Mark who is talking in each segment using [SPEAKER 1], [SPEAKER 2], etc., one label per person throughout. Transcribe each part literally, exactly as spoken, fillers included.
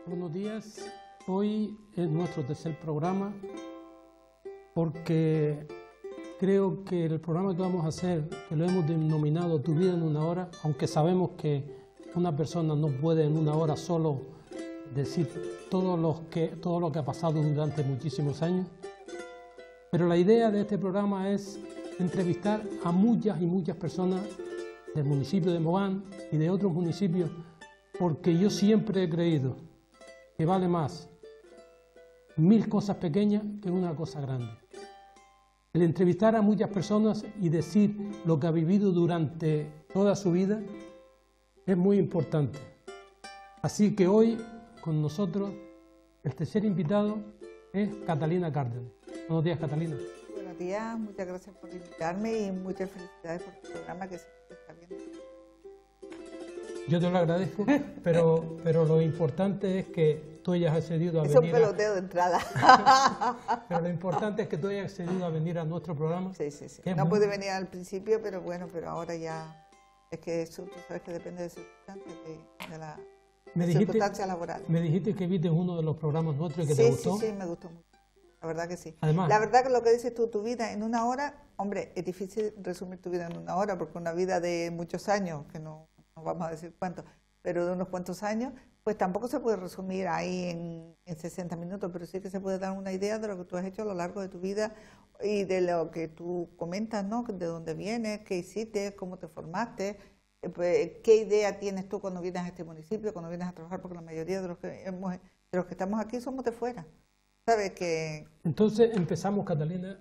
[SPEAKER 1] Buenos días. Hoy es nuestro tercer programa porque creo que el programa que vamos a hacer, que lo hemos denominado Tu vida en una hora, aunque sabemos que una persona no puede en una hora solo decir todo lo que, todo lo que ha pasado durante muchísimos años, pero la idea de este programa es entrevistar a muchas y muchas personas del municipio de Mogán y de otros municipios, porque yo siempre he creído que vale más mil cosas pequeñas que una cosa grande. El entrevistar a muchas personas y decir lo que ha vivido durante toda su vida es muy importante. Así que hoy con nosotros el tercer invitado es Catalina Cárdenas. Buenos días, Catalina.
[SPEAKER 2] Buenos días, muchas gracias por invitarme y muchas felicidades por el programa que se está viendo.
[SPEAKER 1] Yo te lo agradezco, pero, pero lo importante es que tú hayas accedido a
[SPEAKER 2] es
[SPEAKER 1] venir.
[SPEAKER 2] Es un peloteo a... de entrada.
[SPEAKER 1] Pero lo importante es que tú hayas accedido a venir a nuestro programa.
[SPEAKER 2] Sí, sí, sí. No muy... pude venir al principio, pero bueno, pero ahora ya es que eso, tú sabes que depende de circunstancias, de, de la
[SPEAKER 1] me dijiste,
[SPEAKER 2] circunstancias laborales.
[SPEAKER 1] Me dijiste que viste uno de los programas nuestros y que
[SPEAKER 2] sí,
[SPEAKER 1] te gustó.
[SPEAKER 2] Sí, sí, me gustó mucho. La verdad que sí.
[SPEAKER 1] Además,
[SPEAKER 2] la verdad que lo que dices tú, tu vida en una hora, hombre, es difícil resumir tu vida en una hora, porque una vida de muchos años, que no, no vamos a decir cuántos, pero de unos cuantos años, pues tampoco se puede resumir ahí en, en sesenta minutos, pero sí que se puede dar una idea de lo que tú has hecho a lo largo de tu vida y de lo que tú comentas, ¿no? De dónde vienes, qué hiciste, cómo te formaste, eh, pues, qué idea tienes tú cuando vienes a este municipio, cuando vienes a trabajar, porque la mayoría de los que, hemos, de los que estamos aquí somos de fuera. ¿Sabes que?
[SPEAKER 1] Entonces empezamos, Catalina,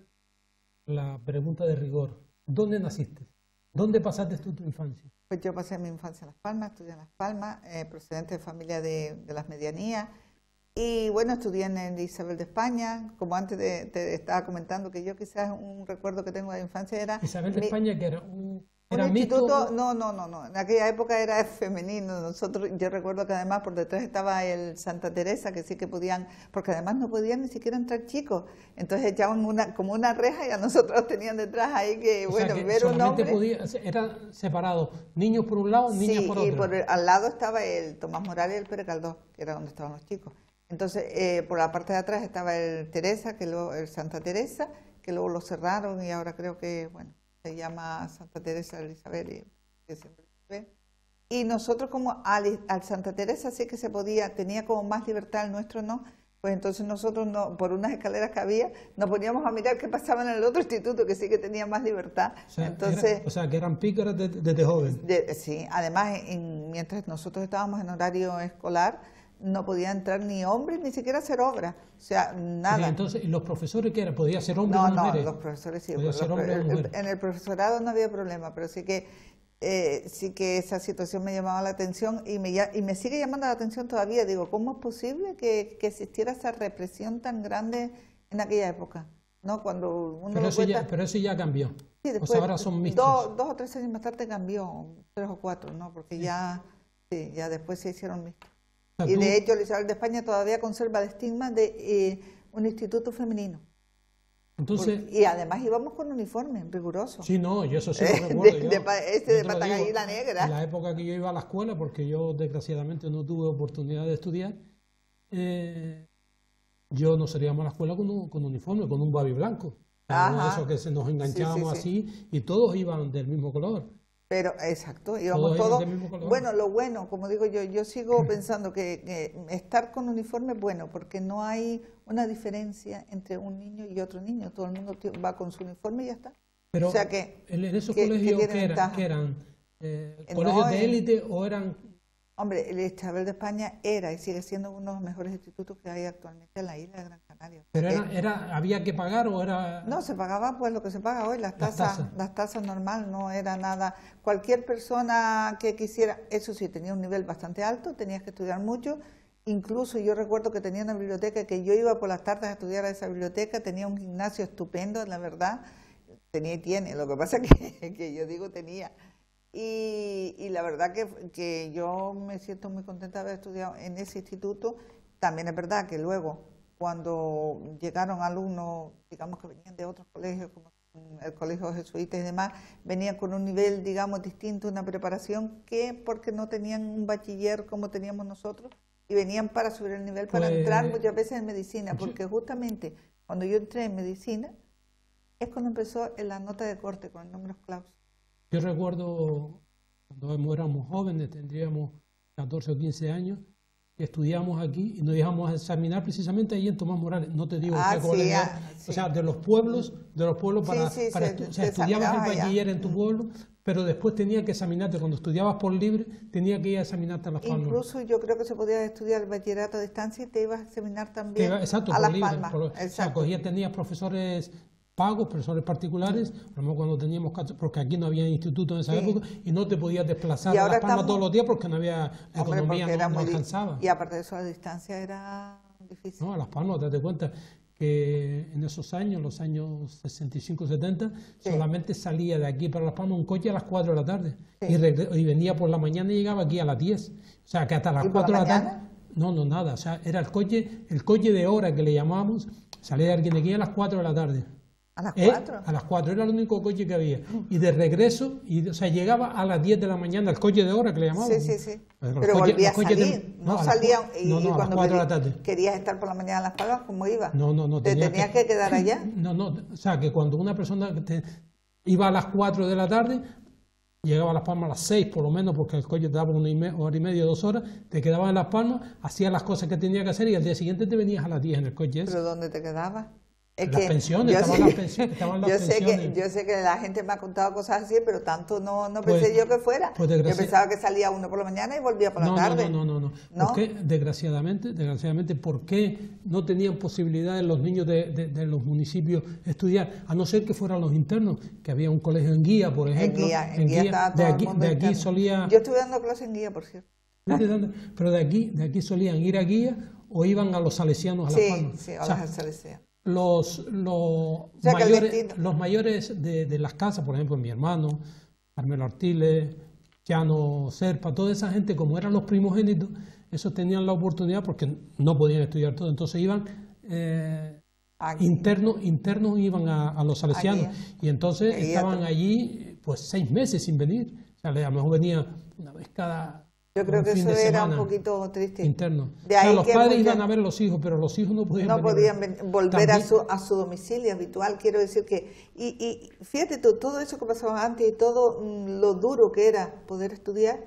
[SPEAKER 1] la pregunta de rigor. ¿Dónde naciste? ¿Dónde pasaste tú tu infancia?
[SPEAKER 2] Pues yo pasé mi infancia en Las Palmas, estudié en Las Palmas, eh, procedente de familia de, de las medianías. Y bueno, estudié en el Isabel de España, como antes de, te estaba comentando, que yo quizás un recuerdo que tengo de infancia era...
[SPEAKER 1] Isabel de
[SPEAKER 2] mi,
[SPEAKER 1] España, que era un...
[SPEAKER 2] ¿Era un instituto? No, no, no, no. En aquella época era femenino. Nosotros, yo recuerdo que además por detrás estaba el Santa Teresa, que sí que podían, porque además no podían ni siquiera entrar chicos. Entonces echaban una, como una reja y a nosotros tenían detrás ahí que,
[SPEAKER 1] o
[SPEAKER 2] bueno,
[SPEAKER 1] sea que
[SPEAKER 2] ver un hombre.
[SPEAKER 1] Podía, era separado, niños por un lado, niñas
[SPEAKER 2] sí,
[SPEAKER 1] por otro.
[SPEAKER 2] Y por el, al lado estaba el Tomás Morales y el Pérez Caldós, que era donde estaban los chicos. Entonces, eh, por la parte de atrás estaba el Teresa, que luego el Santa Teresa, que luego lo cerraron y ahora creo que, bueno, se llama Santa Teresa Elizabeth, que siempre ve. Y nosotros como al, al Santa Teresa sí que se podía, tenía como más libertad, el nuestro no, pues entonces nosotros no, por unas escaleras que había, nos poníamos a mirar qué pasaba en el otro instituto, que sí que tenía más libertad.
[SPEAKER 1] O sea,
[SPEAKER 2] entonces,
[SPEAKER 1] era, o sea que eran pícaras desde de, de joven.
[SPEAKER 2] De, sí, además en, mientras nosotros estábamos en horario escolar, no podía entrar ni hombres, ni siquiera hacer obras, o sea, nada.
[SPEAKER 1] Y entonces, ¿y los profesores qué eran? ¿Podía ser hombres
[SPEAKER 2] no,
[SPEAKER 1] o mujeres?
[SPEAKER 2] No, los profesores sí.
[SPEAKER 1] ¿Podía ser hombres o mujeres?
[SPEAKER 2] En el profesorado no había problema, pero sí que eh, sí que esa situación me llamaba la atención y me, y me sigue llamando la atención todavía. Digo, ¿cómo es posible que, que existiera esa represión tan grande en aquella época? ¿No? Cuando uno
[SPEAKER 1] pero, eso
[SPEAKER 2] cuenta,
[SPEAKER 1] ya, pero eso ya cambió.
[SPEAKER 2] Sí, después,
[SPEAKER 1] o sea, ahora son mixtos.
[SPEAKER 2] Dos, dos o tres años más tarde cambió, tres o cuatro, ¿no? Porque sí. ya, sí, ya después se hicieron mixtos. O sea, y de hecho, el Isabel de España todavía conserva el estigma de eh, un instituto femenino.
[SPEAKER 1] Entonces,
[SPEAKER 2] Porque, y además íbamos con uniforme riguroso.
[SPEAKER 1] Sí, no, yo eso sí lo recuerdo.
[SPEAKER 2] de,
[SPEAKER 1] yo,
[SPEAKER 2] de, este de
[SPEAKER 1] Patagallina
[SPEAKER 2] negra.
[SPEAKER 1] En la época que yo iba a la escuela, porque yo desgraciadamente no tuve oportunidad de estudiar, eh, yo nos salíamos a la escuela con un, con uniforme, con un babi blanco. Ajá. Eso que se nos enganchábamos sí, sí, sí. así y todos iban del mismo color.
[SPEAKER 2] Pero, exacto, íbamos todos, todos bueno, lo bueno, como digo yo, yo sigo pensando que, que estar con uniforme es bueno, porque no hay una diferencia entre un niño y otro niño, todo el mundo va con su uniforme y ya está.
[SPEAKER 1] Pero
[SPEAKER 2] o sea que,
[SPEAKER 1] en esos que, colegios, que ¿qué eran? ¿Qué eran? Eh, ¿Colegios no, de élite o eran...?
[SPEAKER 2] Hombre, el Isabel de España era y sigue siendo uno de los mejores institutos que hay actualmente en la isla de Gran Canaria.
[SPEAKER 1] ¿Pero era, era, había que pagar o era...?
[SPEAKER 2] No, se pagaba pues lo que se paga hoy, las tasas, las tasas, las tasas normal, no era nada. Cualquier persona que quisiera, eso sí, tenía un nivel bastante alto, tenías que estudiar mucho. Incluso yo recuerdo que tenía una biblioteca, que yo iba por las tardes a estudiar a esa biblioteca, tenía un gimnasio estupendo, la verdad, tenía y tiene, lo que pasa que, que yo digo tenía. Y, y la verdad que, que yo me siento muy contenta de haber estudiado en ese instituto. También es verdad que luego, cuando llegaron alumnos, digamos que venían de otros colegios, como el colegio jesuita y demás, venían con un nivel, digamos, distinto, una preparación que porque no tenían un bachiller como teníamos nosotros, y venían para subir el nivel, para
[SPEAKER 1] pues,
[SPEAKER 2] entrar muchas veces en medicina, porque justamente cuando yo entré en medicina es cuando empezó en la nota de corte con el número clausus.
[SPEAKER 1] Yo recuerdo cuando éramos jóvenes, tendríamos catorce o quince años, que estudiamos aquí y nos íbamos a examinar precisamente ahí en Tomás Morales. No te digo
[SPEAKER 2] ah,
[SPEAKER 1] qué
[SPEAKER 2] sí,
[SPEAKER 1] ah,
[SPEAKER 2] sí.
[SPEAKER 1] O sea, de los pueblos, de los pueblos para,
[SPEAKER 2] sí, sí,
[SPEAKER 1] para
[SPEAKER 2] se,
[SPEAKER 1] estu o sea, estudiabas el bachiller en tu pueblo, pero después tenías que examinarte. Cuando estudiabas por libre, tenías que ir a examinarte a Las Palmas.
[SPEAKER 2] Incluso yo creo que se podía estudiar el bachillerato a distancia y te ibas a examinar también
[SPEAKER 1] iba, exacto,
[SPEAKER 2] a Las
[SPEAKER 1] libre,
[SPEAKER 2] Palmas.
[SPEAKER 1] Por, o sea, cogías, tenías profesores pagos, profesores particulares, a lo mejor cuando teníamos, porque aquí no había instituto en esa sí. época, y no te podías desplazar a Las Palmas estamos, todos los días porque no había, la
[SPEAKER 2] hombre,
[SPEAKER 1] economía no, no
[SPEAKER 2] muy,
[SPEAKER 1] alcanzaba.
[SPEAKER 2] Y aparte de eso, la distancia era difícil.
[SPEAKER 1] No, a Las Palmas, te das cuenta que en esos años, los años sesenta y cinco, setenta, sí. solamente salía de aquí para Las Palmas un coche a las cuatro de la tarde, sí. y, y venía por la mañana y llegaba aquí a las diez, o sea, que hasta las cuatro de la tarde, no, no, nada, o sea, era el coche, el coche de hora que le llamábamos, salía de alguien de aquí a las cuatro de la tarde.
[SPEAKER 2] ¿A las cuatro?
[SPEAKER 1] Eh, a las cuatro, era el único coche que había. Y de regreso, y, o sea, llegaba a las diez de la mañana, el coche de hora que le llamaban.
[SPEAKER 2] Sí, sí, sí.
[SPEAKER 1] Pero,
[SPEAKER 2] Pero
[SPEAKER 1] coche,
[SPEAKER 2] volvía a salir,
[SPEAKER 1] de,
[SPEAKER 2] no,
[SPEAKER 1] no
[SPEAKER 2] salía,
[SPEAKER 1] las,
[SPEAKER 2] y,
[SPEAKER 1] no, no,
[SPEAKER 2] y cuando
[SPEAKER 1] a las cuatro de la tarde.
[SPEAKER 2] Querías estar por la mañana en Las Palmas, ¿cómo iba?
[SPEAKER 1] No, no, no.
[SPEAKER 2] ¿Te
[SPEAKER 1] tenía
[SPEAKER 2] tenías que, que quedar allá?
[SPEAKER 1] No, no, o sea, que cuando una persona te, iba a las cuatro de la tarde, llegaba a Las Palmas a las seis por lo menos, porque el coche te daba una y hora y media, dos horas, te quedabas en Las Palmas, hacías las cosas que tenías que hacer y al día siguiente te venías a las diez en el coche ese.
[SPEAKER 2] ¿Pero dónde te quedabas? Es
[SPEAKER 1] las
[SPEAKER 2] que
[SPEAKER 1] pensiones, estaban
[SPEAKER 2] sé,
[SPEAKER 1] las pensiones, estaban las
[SPEAKER 2] yo
[SPEAKER 1] pensiones.
[SPEAKER 2] Sé que, yo sé que la gente me ha contado cosas así, pero tanto no, no
[SPEAKER 1] pues,
[SPEAKER 2] pensé yo que fuera.
[SPEAKER 1] Pues
[SPEAKER 2] yo pensaba que salía uno por la mañana y volvía por la
[SPEAKER 1] no,
[SPEAKER 2] tarde.
[SPEAKER 1] No, no, no, no.
[SPEAKER 2] ¿No?
[SPEAKER 1] ¿Por qué, desgraciadamente, desgraciadamente, por qué no tenían posibilidades los niños de, de, de los municipios estudiar? A no ser que fueran los internos, que había un colegio en Guía, por ejemplo.
[SPEAKER 2] En Guía, en, en Guía, Guía estaba todo
[SPEAKER 1] de aquí,
[SPEAKER 2] el mundo
[SPEAKER 1] de aquí
[SPEAKER 2] interno.
[SPEAKER 1] solía...
[SPEAKER 2] Yo estuve dando clases en Guía, por cierto.
[SPEAKER 1] Pero de aquí, de aquí solían ir a Guía o iban a los salesianos a Las
[SPEAKER 2] sí,
[SPEAKER 1] Palmas.
[SPEAKER 2] Sí, a
[SPEAKER 1] o sea,
[SPEAKER 2] los salesianos.
[SPEAKER 1] Los, los, o sea, mayores, los mayores de, de las casas, por ejemplo, mi hermano, Carmelo Artiles, Llano Serpa, toda esa gente, como eran los primogénitos, esos tenían la oportunidad porque no podían estudiar todo, entonces iban eh, internos, internos iban a, a los salesianos, aquí. Y entonces aquí estaban allí pues seis meses sin venir, o sea, a lo mejor venía una vez cada...
[SPEAKER 2] Yo creo que eso era un poquito triste.
[SPEAKER 1] Interno.
[SPEAKER 2] De ahí
[SPEAKER 1] o sea, los
[SPEAKER 2] que
[SPEAKER 1] padres
[SPEAKER 2] mucha...
[SPEAKER 1] iban a ver a los hijos, pero los hijos no podían,
[SPEAKER 2] no
[SPEAKER 1] venir.
[SPEAKER 2] podían ven... volver a su, a su domicilio habitual. Quiero decir que, y, y fíjate tú, todo eso que pasaba antes y todo mm, lo duro que era poder estudiar,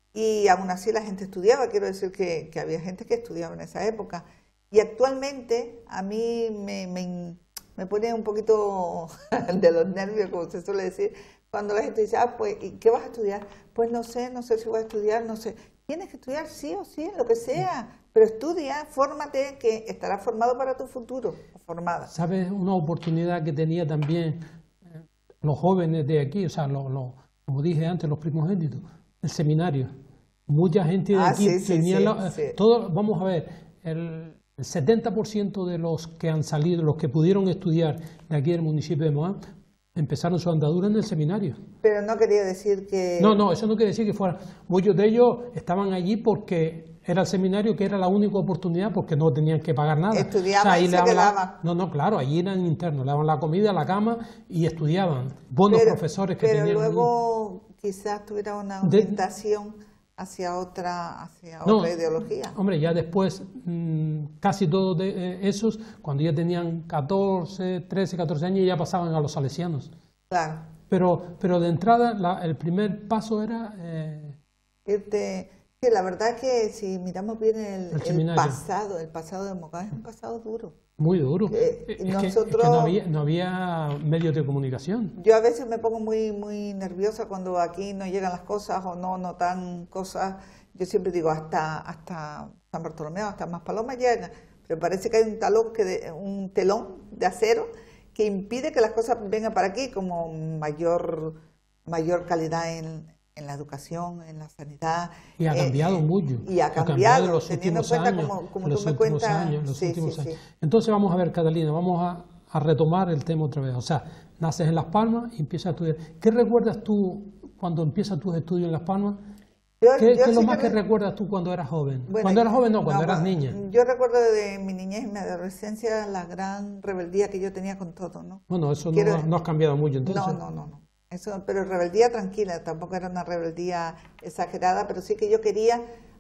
[SPEAKER 2] y aún así la gente estudiaba. Quiero decir que, que había gente que estudiaba en esa época. Y actualmente a mí me, me, me pone un poquito de los nervios, como se suele decir, cuando la gente dice, ah, pues, ¿y qué vas a estudiar? Pues no sé, no sé si voy a estudiar, no sé. Tienes que estudiar sí o sí, lo que sea, pero estudia, fórmate, que estarás formado para tu futuro, formada.
[SPEAKER 1] ¿Sabes una oportunidad que tenía también eh, los jóvenes de aquí, o sea, lo, lo, como dije antes, los primogénitos, el seminario? Mucha gente de
[SPEAKER 2] ah,
[SPEAKER 1] aquí
[SPEAKER 2] sí,
[SPEAKER 1] tenía,
[SPEAKER 2] sí,
[SPEAKER 1] la,
[SPEAKER 2] sí.
[SPEAKER 1] todo, vamos a ver, el, el setenta por ciento de los que han salido, los que pudieron estudiar de aquí del municipio de Mohán, empezaron su andadura en el seminario.
[SPEAKER 2] Pero no quería decir que...
[SPEAKER 1] No, no, eso no quiere decir que fuera... Muchos de ellos estaban allí porque era el seminario que era la única oportunidad porque no tenían que pagar nada.
[SPEAKER 2] Estudiaban, o sea,
[SPEAKER 1] y
[SPEAKER 2] se quedaban.
[SPEAKER 1] La... No, no, claro, allí eran internos, le daban la comida, la cama y estudiaban. Buenos
[SPEAKER 2] pero,
[SPEAKER 1] profesores que
[SPEAKER 2] pero
[SPEAKER 1] tenían...
[SPEAKER 2] Pero luego allí. Quizás tuviera una orientación... De... hacia otra hacia
[SPEAKER 1] no,
[SPEAKER 2] otra ideología.
[SPEAKER 1] Hombre, ya después, mmm, casi todos de, eh, esos, cuando ya tenían catorce, trece, catorce años, ya pasaban a los salesianos.
[SPEAKER 2] Claro.
[SPEAKER 1] Pero, pero de entrada, la, el primer paso era... Eh,
[SPEAKER 2] Irte, sí, la verdad es que si miramos bien el,
[SPEAKER 1] el,
[SPEAKER 2] el pasado, el pasado de Mohán es un pasado duro.
[SPEAKER 1] Muy duro.
[SPEAKER 2] Eh,
[SPEAKER 1] es,
[SPEAKER 2] nosotros,
[SPEAKER 1] que, es que no había, no había medios de comunicación.
[SPEAKER 2] Yo a veces me pongo muy muy nerviosa cuando aquí no llegan las cosas o no notan cosas. Yo siempre digo hasta hasta San Bartolomé, hasta Maspalomas llegan, pero parece que hay un talón que de, un telón de acero que impide que las cosas vengan para aquí, como mayor mayor calidad en en la educación, en la sanidad.
[SPEAKER 1] Y ha cambiado
[SPEAKER 2] eh,
[SPEAKER 1] mucho.
[SPEAKER 2] Y ha cambiado, ha cambiado
[SPEAKER 1] en los
[SPEAKER 2] teniendo en
[SPEAKER 1] últimos
[SPEAKER 2] cuenta
[SPEAKER 1] años,
[SPEAKER 2] como, como
[SPEAKER 1] los
[SPEAKER 2] tú me
[SPEAKER 1] últimos
[SPEAKER 2] cuentas.
[SPEAKER 1] Años, los
[SPEAKER 2] sí,
[SPEAKER 1] últimos
[SPEAKER 2] sí,
[SPEAKER 1] años.
[SPEAKER 2] sí.
[SPEAKER 1] Entonces vamos a ver, Catalina, vamos a, a retomar el tema otra vez. O sea, naces en Las Palmas y empiezas a estudiar. ¿Qué recuerdas tú cuando empiezas tus estudios en Las Palmas?
[SPEAKER 2] Yo,
[SPEAKER 1] ¿Qué,
[SPEAKER 2] yo
[SPEAKER 1] ¿qué es lo
[SPEAKER 2] sí
[SPEAKER 1] más
[SPEAKER 2] que
[SPEAKER 1] que
[SPEAKER 2] re...
[SPEAKER 1] recuerdas tú cuando eras joven?
[SPEAKER 2] Bueno,
[SPEAKER 1] cuando eras joven no, cuando
[SPEAKER 2] no,
[SPEAKER 1] eras niña.
[SPEAKER 2] Yo recuerdo de mi niñez y mi adolescencia la gran rebeldía que yo tenía con todo, ¿no?
[SPEAKER 1] Bueno, eso
[SPEAKER 2] Quiero...
[SPEAKER 1] no, no has cambiado mucho entonces.
[SPEAKER 2] No, no, no, no. Eso, pero rebeldía tranquila, tampoco era una rebeldía exagerada, pero sí que yo quería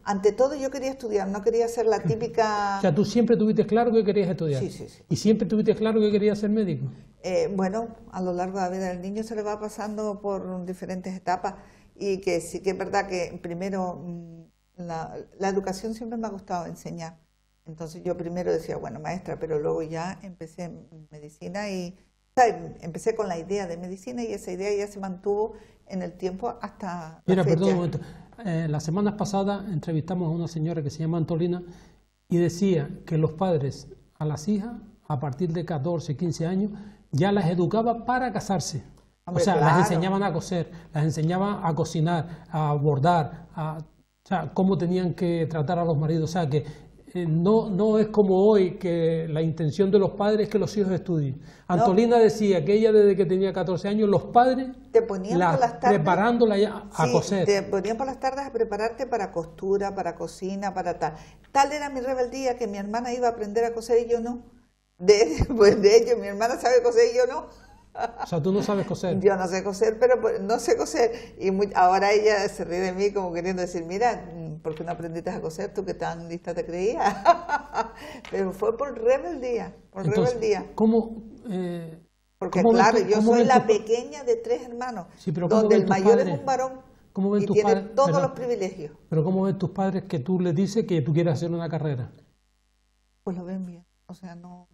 [SPEAKER 2] ante todo yo quería estudiar, no quería ser la típica...
[SPEAKER 1] O sea, ¿tú siempre tuviste claro que querías estudiar?
[SPEAKER 2] Sí, sí, sí.
[SPEAKER 1] ¿Y siempre tuviste claro que querías ser médico?
[SPEAKER 2] Eh, bueno, a lo largo de la vida del niño se le va pasando por diferentes etapas y que sí que es verdad que primero la, la educación siempre me ha gustado enseñar. Entonces yo primero decía, bueno, maestra, pero luego ya empecé en medicina y ¿sabes? Empecé con la idea de medicina y esa idea ya se mantuvo en el tiempo hasta
[SPEAKER 1] Mira,
[SPEAKER 2] la fecha.
[SPEAKER 1] perdón un momento. Eh, las semanas pasadas entrevistamos a una señora que se llama Antolina y decía que los padres a las hijas, a partir de catorce, quince años, ya las educaba para casarse.
[SPEAKER 2] Hombre,
[SPEAKER 1] o sea,
[SPEAKER 2] claro.
[SPEAKER 1] las enseñaban a coser, las enseñaban a cocinar, a bordar, a, o sea, cómo tenían que tratar a los maridos. O sea, que eh, no, no es como hoy que la intención de los padres es que los hijos estudien. Antolina no. decía que ella desde que tenía catorce años, los padres
[SPEAKER 2] te ponían
[SPEAKER 1] la,
[SPEAKER 2] por las tardes,
[SPEAKER 1] preparándola ya a
[SPEAKER 2] sí,
[SPEAKER 1] coser.
[SPEAKER 2] Te ponían por las tardes a prepararte para costura, para cocina, para tal. Tal era mi rebeldía que mi hermana iba a aprender a coser y yo no. De, pues de hecho, mi hermana sabe coser y yo no.
[SPEAKER 1] O sea, tú no sabes coser.
[SPEAKER 2] Yo no sé coser, pero no sé coser. Y muy, ahora ella se ríe de mí como queriendo decir, mira, ¿por qué no aprendiste a coser tú que tan lista te creías? Pero fue por rebeldía, por
[SPEAKER 1] Entonces,
[SPEAKER 2] rebeldía.
[SPEAKER 1] ¿Cómo...? Eh,
[SPEAKER 2] Porque
[SPEAKER 1] ¿cómo
[SPEAKER 2] claro,
[SPEAKER 1] tu,
[SPEAKER 2] yo soy la
[SPEAKER 1] tu...
[SPEAKER 2] pequeña de tres hermanos,
[SPEAKER 1] sí, pero
[SPEAKER 2] donde el mayor
[SPEAKER 1] padres?
[SPEAKER 2] es un varón
[SPEAKER 1] ¿Cómo ven
[SPEAKER 2] y
[SPEAKER 1] tus
[SPEAKER 2] tiene
[SPEAKER 1] padres?
[SPEAKER 2] todos
[SPEAKER 1] pero,
[SPEAKER 2] los privilegios.
[SPEAKER 1] Pero ¿cómo ven tus padres que tú les dices que tú quieres hacer una carrera?
[SPEAKER 2] Pues lo ven bien, o sea, no...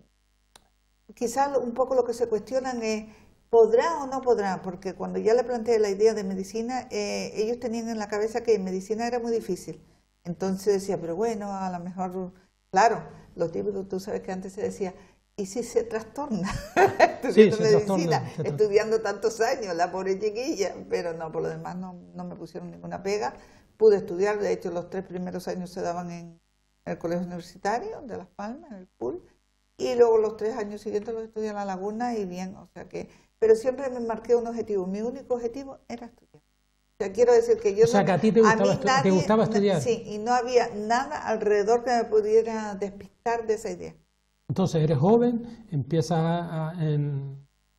[SPEAKER 2] Quizás un poco lo que se cuestionan es, ¿podrá o no podrá? Porque cuando ya le planteé la idea de medicina, eh, ellos tenían en la cabeza que medicina era muy difícil. Entonces decía, pero bueno, a lo mejor, claro, lo típico, tú sabes que antes se decía, ¿y si se trastorna? Estudiando
[SPEAKER 1] sí, se
[SPEAKER 2] medicina,
[SPEAKER 1] trastorna,
[SPEAKER 2] estudiando tantos años, la pobre chiquilla, pero no, por lo demás no, no me pusieron ninguna pega. Pude estudiar, de hecho los tres primeros años se daban en el Colegio Universitario de Las Palmas, en el P U L, y luego los tres años siguientes los estudié en La Laguna y bien, o sea que, pero siempre me marqué un objetivo, mi único objetivo era estudiar. O sea, quiero decir que yo...
[SPEAKER 1] O sea,
[SPEAKER 2] no,
[SPEAKER 1] que a ti te gustaba,
[SPEAKER 2] a mí nadie,
[SPEAKER 1] te gustaba estudiar.
[SPEAKER 2] Sí, y no había nada alrededor que me pudiera despistar de esa idea.
[SPEAKER 1] Entonces, eres joven, empiezas a, a, en,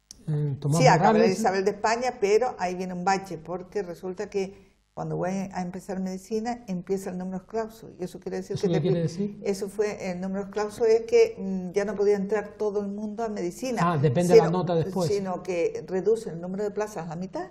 [SPEAKER 1] en Tomás
[SPEAKER 2] Sí, acabé de
[SPEAKER 1] Morales.
[SPEAKER 2] Isabel de España, pero ahí viene un bache, porque resulta que cuando voy a empezar medicina, empieza el numerus clausus. Y eso quiere decir
[SPEAKER 1] ¿Eso
[SPEAKER 2] que...
[SPEAKER 1] qué
[SPEAKER 2] te,
[SPEAKER 1] quiere decir?
[SPEAKER 2] Eso fue, el numerus clausus es que mmm, ya no podía entrar todo el mundo a medicina.
[SPEAKER 1] Ah, depende
[SPEAKER 2] sino,
[SPEAKER 1] de la nota después.
[SPEAKER 2] Sino que reduce el número de plazas a la mitad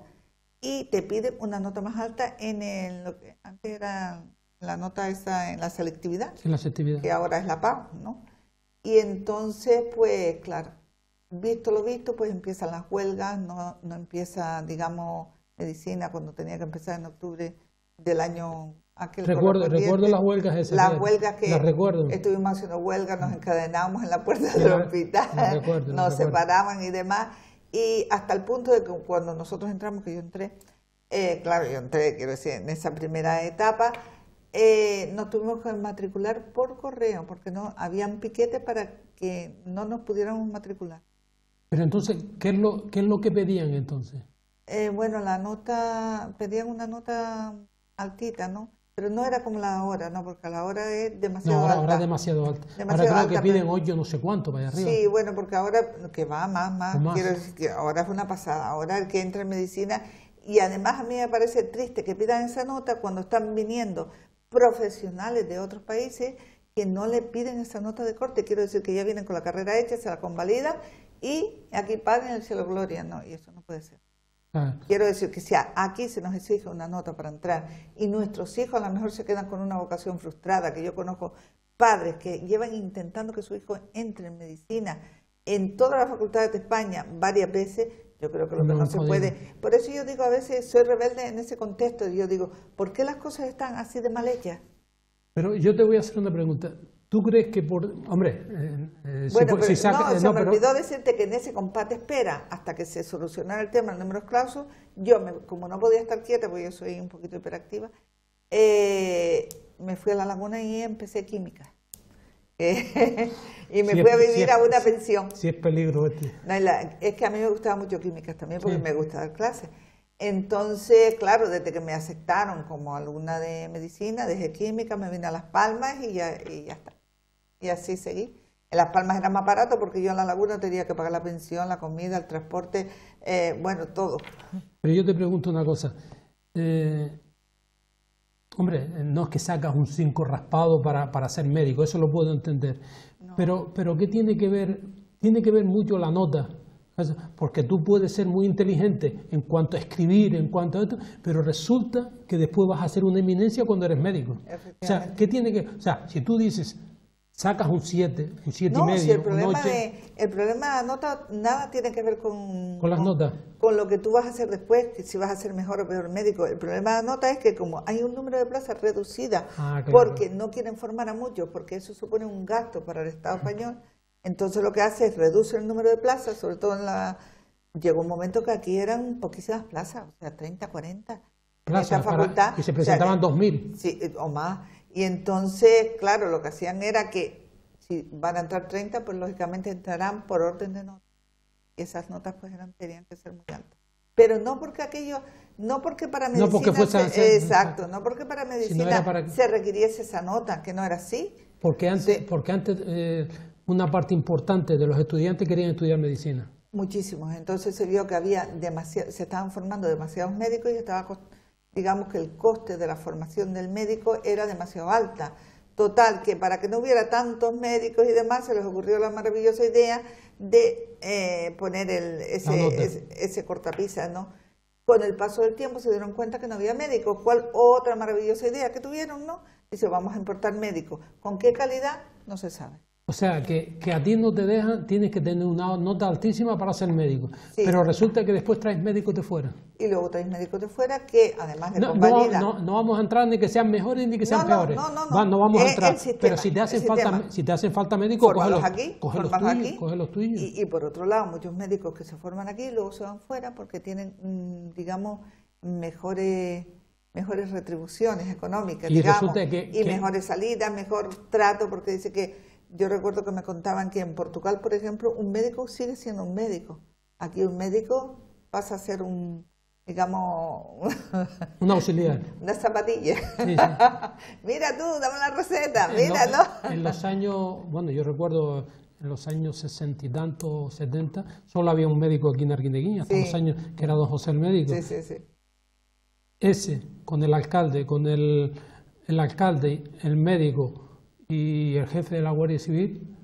[SPEAKER 2] y te piden una nota más alta en el, lo que antes era la nota esa en la selectividad.
[SPEAKER 1] En la selectividad.
[SPEAKER 2] Que ahora es la P A U, ¿no? Y entonces, pues, claro, visto lo visto, pues empiezan las huelgas, no, no empieza, digamos, medicina cuando tenía que empezar en octubre del año aquel.
[SPEAKER 1] Recuerdo, recuerdo las huelgas esas.
[SPEAKER 2] Las huelgas que
[SPEAKER 1] las recuerdo.
[SPEAKER 2] estuvimos haciendo huelgas, nos encadenamos en la puerta del hospital,
[SPEAKER 1] las recuerdo, las
[SPEAKER 2] nos
[SPEAKER 1] recuerdo.
[SPEAKER 2] separaban y demás, y hasta el punto de que cuando nosotros entramos, que yo entré, eh, claro, yo entré, quiero decir, en esa primera etapa, Eh, nos tuvimos que matricular por correo, porque no habían piquetes para que no nos pudiéramos matricular.
[SPEAKER 1] Pero entonces, ¿qué es lo, qué es lo que pedían entonces?
[SPEAKER 2] Eh, bueno, la nota, pedían una nota altita, ¿no? Pero no era como la ahora, ¿no? Porque la hora es demasiado
[SPEAKER 1] no, ahora,
[SPEAKER 2] alta.
[SPEAKER 1] ahora es demasiado alta.
[SPEAKER 2] Demasiado
[SPEAKER 1] ahora creo
[SPEAKER 2] alta,
[SPEAKER 1] que piden
[SPEAKER 2] pero...
[SPEAKER 1] hoy yo no sé cuánto para allá arriba.
[SPEAKER 2] Sí, bueno, porque ahora, que va más, más,
[SPEAKER 1] más.
[SPEAKER 2] quiero decir que ahora es una pasada. Ahora el que entra en medicina, y además a mí me parece triste que pidan esa nota cuando están viniendo profesionales de otros países que no le piden esa nota de corte. Quiero decir que ya vienen con la carrera hecha, se la convalidan y aquí paguen el cielo gloria. No, y eso no puede ser. Ah. Quiero decir que si aquí se nos exige una nota para entrar y nuestros hijos a lo mejor se quedan con una vocación frustrada, que yo conozco padres que llevan intentando que su hijo entre en medicina en todas las facultades de España varias veces. Yo creo que lo que no, no se puede. Por eso yo digo, a veces soy rebelde en ese contexto. Yo digo, ¿por qué las cosas están así de mal hechas?
[SPEAKER 1] Pero yo te voy a hacer una pregunta. ¿Tú crees que por... Hombre, eh, eh,
[SPEAKER 2] bueno,
[SPEAKER 1] si,
[SPEAKER 2] pero,
[SPEAKER 1] si saca,
[SPEAKER 2] no,
[SPEAKER 1] eh,
[SPEAKER 2] se
[SPEAKER 1] no,
[SPEAKER 2] me
[SPEAKER 1] pero...
[SPEAKER 2] olvidó decirte que en ese compás espera hasta que se solucionara el tema del número clausus, yo, me, como no podía estar quieta, porque yo soy un poquito hiperactiva, eh, me fui a La Laguna y empecé química. Eh, y me
[SPEAKER 1] si
[SPEAKER 2] fui
[SPEAKER 1] es,
[SPEAKER 2] a vivir
[SPEAKER 1] si es,
[SPEAKER 2] a una
[SPEAKER 1] si,
[SPEAKER 2] pensión.
[SPEAKER 1] Si es peligro este.
[SPEAKER 2] No, la, es que a mí me gustaba mucho química también porque
[SPEAKER 1] sí.
[SPEAKER 2] me gusta dar clases. Entonces, claro, desde que me aceptaron como alumna de medicina, dejé química, me vine a Las Palmas y ya, y ya está. Y así seguí. En Las Palmas era más barato porque yo en La Laguna tenía que pagar la pensión, la comida, el transporte, eh, bueno, todo.
[SPEAKER 1] Pero yo te pregunto una cosa. Eh, Hombre, no es que sacas un cinco raspado para, para ser médico, eso lo puedo entender. No. Pero, pero ¿qué tiene que ver? Tiene que ver mucho la nota. Porque tú puedes ser muy inteligente en cuanto a escribir, en cuanto a esto, pero resulta que después vas a ser una eminencia cuando eres médico. O sea, ¿qué tiene que...? O sea, si tú dices, sacas un siete, un siete
[SPEAKER 2] no,
[SPEAKER 1] y medio,
[SPEAKER 2] si el problema
[SPEAKER 1] un ocho...
[SPEAKER 2] de, el problema de la nota nada tiene que ver con...
[SPEAKER 1] ¿Con las
[SPEAKER 2] con,
[SPEAKER 1] notas?
[SPEAKER 2] Con lo que tú vas a hacer después, que si vas a ser mejor o peor médico. El problema de la nota es que como hay un número de plazas reducida, ah, claro. porque no quieren formar a muchos, porque eso supone un gasto para el Estado español, entonces lo que hace es reducir el número de plazas, sobre todo en la... Llegó un momento que aquí eran poquísimas plazas, o sea, treinta, cuarenta.
[SPEAKER 1] Plazas, facultad, y se presentaban o sea, dos mil.
[SPEAKER 2] Sí, o más. Y entonces, claro, lo que hacían era que si van a entrar treinta, pues lógicamente entrarán por orden de notas. Y esas notas pues eran, tenían que ser muy altas. Pero no porque aquello, no porque para medicina...
[SPEAKER 1] No porque fuese...
[SPEAKER 2] Se, exacto, no porque para medicina
[SPEAKER 1] si no para...
[SPEAKER 2] se requiriese esa nota, que no era así.
[SPEAKER 1] Porque antes... Sí. Porque antes eh, una parte importante de los estudiantes querían estudiar medicina.
[SPEAKER 2] Muchísimos. Entonces se vio que había demasiado, se estaban formando demasiados médicos y estaba, digamos que el coste de la formación del médico era demasiado alta. Total, que para que no hubiera tantos médicos y demás, se les ocurrió la maravillosa idea de eh, poner el, ese, ese, ese cortapisa, ¿no? Con el paso del tiempo se dieron cuenta que no había médicos. ¿Cuál otra maravillosa idea que tuvieron, no? Dice, vamos a importar médicos. ¿Con qué calidad? No se sabe.
[SPEAKER 1] O sea, que, que a ti no te dejan, tienes que tener una nota altísima para ser médico. Sí. Pero resulta que después traes médicos de fuera.
[SPEAKER 2] Y luego traes médicos de fuera que, además de
[SPEAKER 1] no,
[SPEAKER 2] convalida...
[SPEAKER 1] No, no, no vamos a entrar ni que sean mejores ni que sean
[SPEAKER 2] no,
[SPEAKER 1] peores.
[SPEAKER 2] No, no, no.
[SPEAKER 1] Va, no vamos
[SPEAKER 2] el,
[SPEAKER 1] a entrar.
[SPEAKER 2] Sistema,
[SPEAKER 1] pero si te hacen falta, si te hacen falta médicos, cógelos
[SPEAKER 2] aquí,
[SPEAKER 1] coge los tuyos,
[SPEAKER 2] aquí.
[SPEAKER 1] Coge los tuyos.
[SPEAKER 2] Y, y por otro lado, muchos médicos que se forman aquí luego se van fuera porque tienen, digamos, mejores... mejores retribuciones económicas,
[SPEAKER 1] y,
[SPEAKER 2] digamos,
[SPEAKER 1] resulta que,
[SPEAKER 2] y
[SPEAKER 1] que...
[SPEAKER 2] mejores salidas, mejor trato, porque dice que, yo recuerdo que me contaban que en Portugal, por ejemplo, un médico sigue siendo un médico. Aquí un médico pasa a ser un, digamos...
[SPEAKER 1] un auxiliar.
[SPEAKER 2] Una zapatilla.
[SPEAKER 1] Sí, sí.
[SPEAKER 2] Mira tú, dame la receta,
[SPEAKER 1] en
[SPEAKER 2] mira,
[SPEAKER 1] los,
[SPEAKER 2] ¿no?
[SPEAKER 1] En los años, bueno, yo recuerdo... En los años sesenta y tantos, setenta, solo había un médico aquí en Arguineguín, hasta sí. los años que era don José el médico.
[SPEAKER 2] Sí, sí, sí.
[SPEAKER 1] Ese, con el alcalde, con el, el alcalde, el médico y el jefe de la Guardia Civil,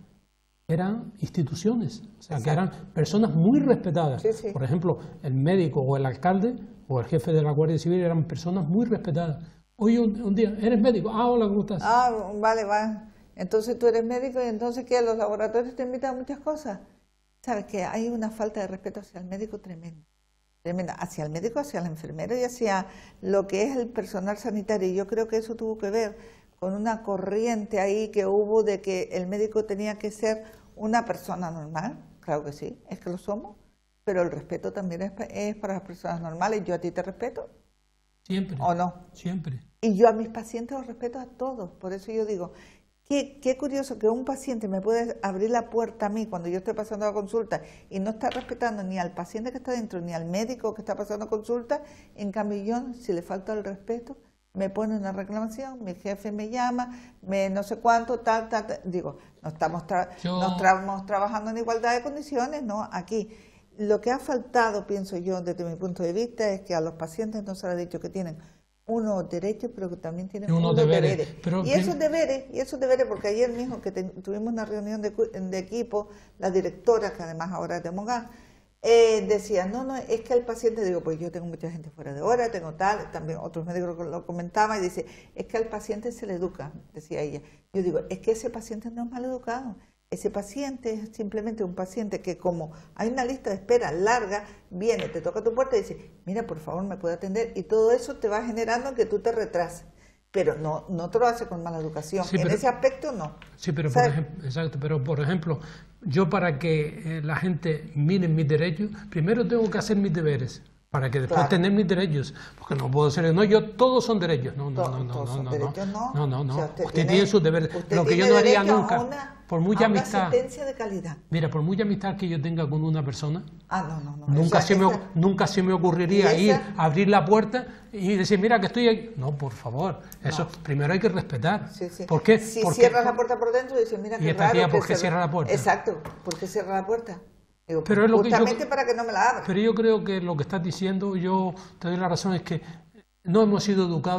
[SPEAKER 1] eran instituciones, o sea, Exacto. que eran personas muy respetadas.
[SPEAKER 2] Sí, sí.
[SPEAKER 1] Por ejemplo, el médico o el alcalde o el jefe de la Guardia Civil eran personas muy respetadas. Oye, un, un día, ¿eres médico? Ah, hola, ¿cómo estás?
[SPEAKER 2] Ah, vale, vale. Entonces tú eres médico y entonces, ¿qué? Los laboratorios te invitan a muchas cosas. Sabes que hay una falta de respeto hacia el médico tremenda. Tremenda, hacia el médico, hacia el enfermero y hacia lo que es el personal sanitario. Y yo creo que eso tuvo que ver con una corriente ahí que hubo de que el médico tenía que ser una persona normal. Claro que sí, es que lo somos, pero el respeto también es, es para las personas normales. Yo a ti te respeto.
[SPEAKER 1] Siempre.
[SPEAKER 2] ¿O no?
[SPEAKER 1] Siempre.
[SPEAKER 2] Y yo a mis pacientes los respeto a todos. Por eso yo digo, qué, qué curioso que un paciente me puede abrir la puerta a mí cuando yo estoy pasando la consulta y no está respetando ni al paciente que está dentro ni al médico que está pasando consulta. En cambio yo, si le falta el respeto, me pone una reclamación, mi jefe me llama, me no sé cuánto, tal, tal, tal. Digo, no estamos, tra yo... no estamos trabajando en igualdad de condiciones, ¿no? Aquí. Lo que ha faltado, pienso yo, desde mi punto de vista, es que a los pacientes no se les ha dicho que tienen unos derechos, pero que también tienen unos, unos deberes. deberes. Pero y esos deberes, y esos deberes, porque ayer mismo que tuvimos una reunión de, de equipo, la directora, que además ahora es de Mogán, eh, decía, no, no, es que el paciente, digo, pues yo tengo mucha gente fuera de hora, tengo tal, también otros médicos lo comentaban, y dice, es que al paciente se le educa, decía ella. Yo digo, es que ese paciente no es mal educado. Ese paciente es simplemente un paciente que como hay una lista de espera larga, viene, te toca tu puerta y dice, mira, por favor, me puede atender. Y todo eso te va generando que tú te retrases. Pero no, no te lo hace con mala educación. Sí, en pero, ese aspecto no.
[SPEAKER 1] Sí, pero por, ejemplo, exacto, pero por ejemplo, yo para que eh, la gente mire mis derechos, primero tengo que hacer mis deberes. Para que después claro. tener mis derechos, porque no puedo ser, no, yo, todos son derechos, no, no, no, no, no, no,
[SPEAKER 2] derechos, no,
[SPEAKER 1] no, no, no,
[SPEAKER 2] o sea,
[SPEAKER 1] usted,
[SPEAKER 2] usted
[SPEAKER 1] tiene,
[SPEAKER 2] tiene
[SPEAKER 1] sus deberes, lo que yo no haría nunca,
[SPEAKER 2] una,
[SPEAKER 1] por mucha
[SPEAKER 2] a una
[SPEAKER 1] amistad,
[SPEAKER 2] asistencia de calidad.
[SPEAKER 1] Mira, por mucha amistad que yo tenga con una persona,
[SPEAKER 2] ah, no, no, no,
[SPEAKER 1] nunca,
[SPEAKER 2] esa,
[SPEAKER 1] se me,
[SPEAKER 2] esa,
[SPEAKER 1] nunca se me ocurriría ir, abrir la puerta y decir, mira que estoy aquí, no, por favor, eso no. Primero hay que respetar,
[SPEAKER 2] sí, sí.
[SPEAKER 1] ¿por qué?
[SPEAKER 2] Si
[SPEAKER 1] porque,
[SPEAKER 2] cierras la puerta por dentro y dices, mira
[SPEAKER 1] y
[SPEAKER 2] qué
[SPEAKER 1] esta tía,
[SPEAKER 2] raro,
[SPEAKER 1] ¿por qué cierra la puerta?
[SPEAKER 2] Exacto, ¿por qué cierra la puerta? Digo,
[SPEAKER 1] pero es lo
[SPEAKER 2] justamente
[SPEAKER 1] que yo,
[SPEAKER 2] para que no me la abra.
[SPEAKER 1] Pero yo creo que lo que estás diciendo, yo te doy la razón, es que no hemos sido educados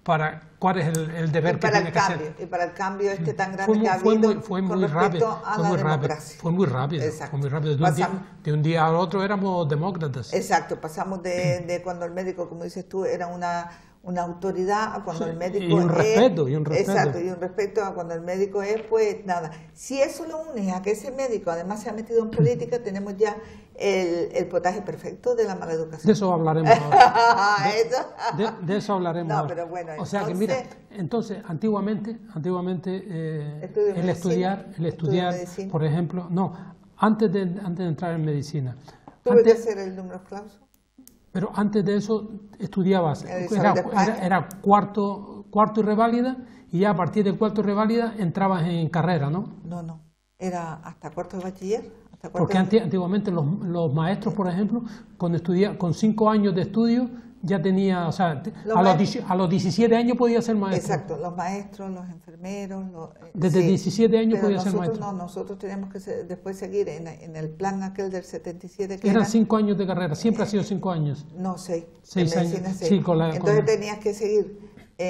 [SPEAKER 1] para cuál es el, el deber que tiene que hacer.
[SPEAKER 2] Y para el cambio este tan grande
[SPEAKER 1] fue muy,
[SPEAKER 2] que ha
[SPEAKER 1] fue
[SPEAKER 2] habido
[SPEAKER 1] muy, fue muy
[SPEAKER 2] con respecto
[SPEAKER 1] rápido,
[SPEAKER 2] a
[SPEAKER 1] fue
[SPEAKER 2] la
[SPEAKER 1] muy rápido,
[SPEAKER 2] democracia.
[SPEAKER 1] fue muy rápido,
[SPEAKER 2] Exacto.
[SPEAKER 1] fue muy rápido. De un,
[SPEAKER 2] Pasamos,
[SPEAKER 1] día, de un día al otro éramos demócratas.
[SPEAKER 2] Exacto, pasamos de, de cuando el médico, como dices tú, era una, una autoridad a cuando
[SPEAKER 1] Sí,
[SPEAKER 2] el médico
[SPEAKER 1] y un
[SPEAKER 2] es...
[SPEAKER 1] respeto, y un respeto.
[SPEAKER 2] Exacto, y un respeto a cuando el médico es, pues nada. Si eso lo unes a que ese médico además se ha metido en política, tenemos ya el, el potaje perfecto de la mala educación.
[SPEAKER 1] De eso hablaremos ahora. De,
[SPEAKER 2] ¿Eso?
[SPEAKER 1] de, de eso hablaremos
[SPEAKER 2] No,
[SPEAKER 1] ahora.
[SPEAKER 2] pero bueno,
[SPEAKER 1] o sea
[SPEAKER 2] entonces,
[SPEAKER 1] que mira, entonces antiguamente, antiguamente eh,
[SPEAKER 2] Estudio
[SPEAKER 1] el
[SPEAKER 2] medicina,
[SPEAKER 1] estudiar, el estudiar,
[SPEAKER 2] medicina.
[SPEAKER 1] por ejemplo, no, antes de, antes de entrar en medicina.
[SPEAKER 2] Tuve que
[SPEAKER 1] Antes,
[SPEAKER 2] hacer el número clauso.
[SPEAKER 1] pero antes de eso estudiabas,
[SPEAKER 2] El
[SPEAKER 1] era,
[SPEAKER 2] de España.
[SPEAKER 1] era, era cuarto, cuarto y reválida, y ya a partir del cuarto y reválida entrabas en carrera, ¿no?
[SPEAKER 2] No, no, era hasta cuarto de bachiller. Hasta cuarto
[SPEAKER 1] Porque
[SPEAKER 2] de...
[SPEAKER 1] anti, antiguamente los, los maestros, por ejemplo, con, estudia, con cinco años de estudio ya tenía, o sea, a los, a los diecisiete años podía ser maestro.
[SPEAKER 2] Exacto, los maestros, los enfermeros. Los,
[SPEAKER 1] Desde
[SPEAKER 2] sí,
[SPEAKER 1] diecisiete años podía ser
[SPEAKER 2] nosotros
[SPEAKER 1] maestro.
[SPEAKER 2] No, nosotros teníamos que se, después seguir en, en el plan aquel del setenta y siete. Que
[SPEAKER 1] Eran
[SPEAKER 2] era,
[SPEAKER 1] cinco años de carrera, siempre eh, ha sido cinco años.
[SPEAKER 2] No, seis.
[SPEAKER 1] Seis
[SPEAKER 2] en
[SPEAKER 1] años.
[SPEAKER 2] Medicina, seis.
[SPEAKER 1] Sí, con la,
[SPEAKER 2] Entonces
[SPEAKER 1] con...
[SPEAKER 2] tenías que seguir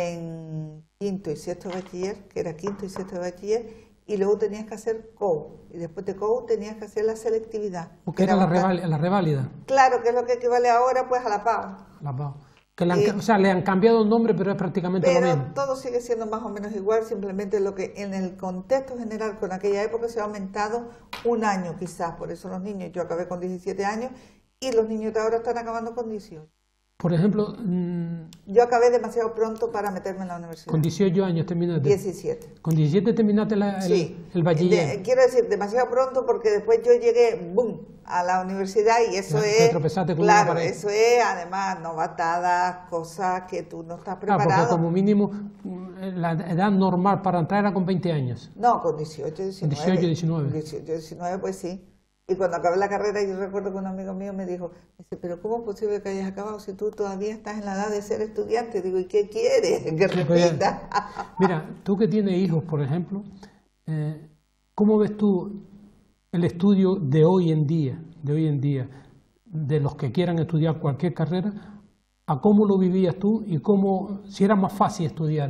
[SPEAKER 2] en quinto y sexto de bachiller, que era quinto y sexto de bachiller, y luego tenías que hacer C O U, y después de C O U tenías que hacer la selectividad.
[SPEAKER 1] Porque era, era la, reval, la reválida.
[SPEAKER 2] Claro, que es lo que equivale ahora pues a la P A U.
[SPEAKER 1] La P A U. Que le han, eh, o sea, le han cambiado el nombre, pero es prácticamente
[SPEAKER 2] pero
[SPEAKER 1] lo mismo.
[SPEAKER 2] Todo sigue siendo más o menos igual, simplemente lo que en el contexto general con aquella época se ha aumentado un año quizás, por eso los niños, yo acabé con diecisiete años y los niños de ahora están acabando con dieciocho.
[SPEAKER 1] Por ejemplo, mmm,
[SPEAKER 2] yo acabé demasiado pronto para meterme en la universidad.
[SPEAKER 1] Con dieciocho años terminaste.
[SPEAKER 2] diecisiete.
[SPEAKER 1] Con diecisiete terminaste la, el,
[SPEAKER 2] sí.
[SPEAKER 1] el bachiller.
[SPEAKER 2] De, quiero decir, demasiado pronto porque después yo llegué, boom, a la universidad y eso
[SPEAKER 1] ya,
[SPEAKER 2] es,
[SPEAKER 1] tropezaste con
[SPEAKER 2] claro,
[SPEAKER 1] una pared.
[SPEAKER 2] eso es además novatadas, cosas que tú no estás preparado.
[SPEAKER 1] Ah, porque como mínimo la edad normal para entrar era con veinte años.
[SPEAKER 2] No, con dieciocho, diecinueve.
[SPEAKER 1] dieciocho, diecinueve.
[SPEAKER 2] dieciocho, diecinueve, pues sí. Y cuando acabé la carrera, yo recuerdo que un amigo mío me dijo, dice, pero ¿cómo es posible que hayas acabado si tú todavía estás en la edad de ser estudiante? Digo, ¿y qué quieres? Que repita.
[SPEAKER 1] Mira, tú que tienes hijos, por ejemplo, eh, ¿cómo ves tú el estudio de hoy en día, de hoy en día, de los que quieran estudiar cualquier carrera, a cómo lo vivías tú y cómo, si era más fácil estudiar?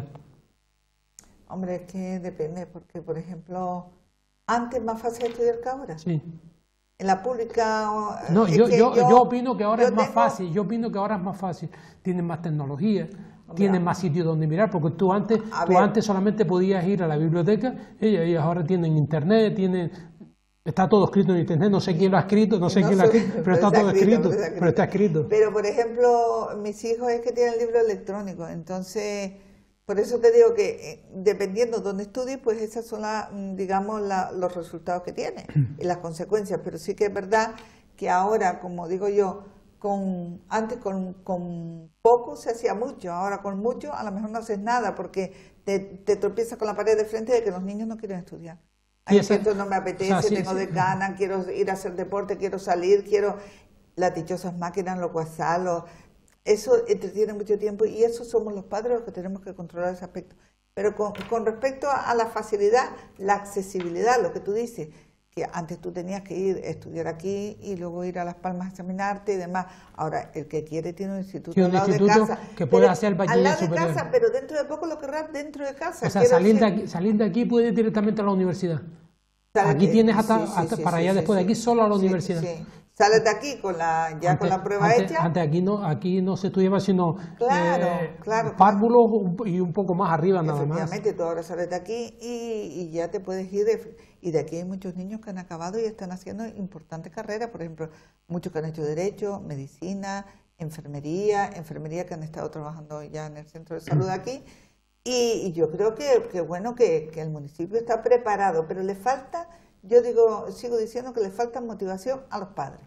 [SPEAKER 2] Hombre, es que depende, porque, por ejemplo, antes más fácil estudiar que ahora.
[SPEAKER 1] Sí.
[SPEAKER 2] En la pública...
[SPEAKER 1] No, yo, yo, yo, yo opino que ahora es más
[SPEAKER 2] tengo...
[SPEAKER 1] fácil, yo opino que ahora es más fácil, tienen más tecnología, tienen más sitios donde mirar, porque tú antes, tú antes solamente podías ir a la biblioteca, ellos, ellos ahora tienen internet, tienen, está todo escrito en internet, no sé quién lo ha escrito, no sé no quién sé, lo ha escrito, pero, pero está, está todo escrito, escrito, pero, está pero está escrito.
[SPEAKER 2] Pero por ejemplo, mis hijos es que tienen libro electrónico, entonces... Por eso te digo que eh, dependiendo de dónde estudies, pues esas son la, digamos la, los resultados que tienes y las consecuencias. Pero sí que es verdad que ahora, como digo yo, con antes con, con poco se hacía mucho, ahora con mucho a lo mejor no haces nada porque te, te tropiezas con la pared de frente de que los niños no quieren estudiar. Ay, esa, esto no me apetece, o sea, sí, tengo sí, decana, sí. quiero ir a hacer deporte, quiero salir, quiero las dichosas máquinas, los WhatsApp, los... Eso entretiene mucho tiempo y eso somos los padres los que tenemos que controlar ese aspecto. Pero con, con respecto a, a la facilidad, la accesibilidad, lo que tú dices, que antes tú tenías que ir a estudiar aquí y luego ir a Las Palmas a examinarte y demás. Ahora, el que quiere tiene un instituto
[SPEAKER 1] sí, un
[SPEAKER 2] al lado
[SPEAKER 1] instituto
[SPEAKER 2] de casa.
[SPEAKER 1] que puede hacer el
[SPEAKER 2] bachiller
[SPEAKER 1] superior.
[SPEAKER 2] Al lado de casa, pero dentro de poco lo querrás dentro de casa.
[SPEAKER 1] O sea, salir de, aquí, salir de aquí puede ir directamente a la universidad. Aquí tienes hasta, sí, sí, hasta sí, para allá sí, después sí, de aquí solo a la universidad.
[SPEAKER 2] Sí. Sales de aquí con la, ya antes, con la prueba
[SPEAKER 1] antes,
[SPEAKER 2] hecha.
[SPEAKER 1] Antes aquí no, aquí no se estudiaba sino
[SPEAKER 2] claro,
[SPEAKER 1] eh,
[SPEAKER 2] claro,
[SPEAKER 1] párvulos y un poco más arriba nada más.
[SPEAKER 2] Efectivamente, tú ahora sales de aquí y, y ya te puedes ir. De, y de aquí hay muchos niños que han acabado y están haciendo importantes carreras. Por ejemplo, muchos que han hecho Derecho, Medicina, Enfermería, Enfermería que han estado trabajando ya en el centro de salud aquí. Y, y yo creo que, que bueno, que, que el municipio está preparado, pero le falta... Yo digo, sigo diciendo que le falta motivación a los padres,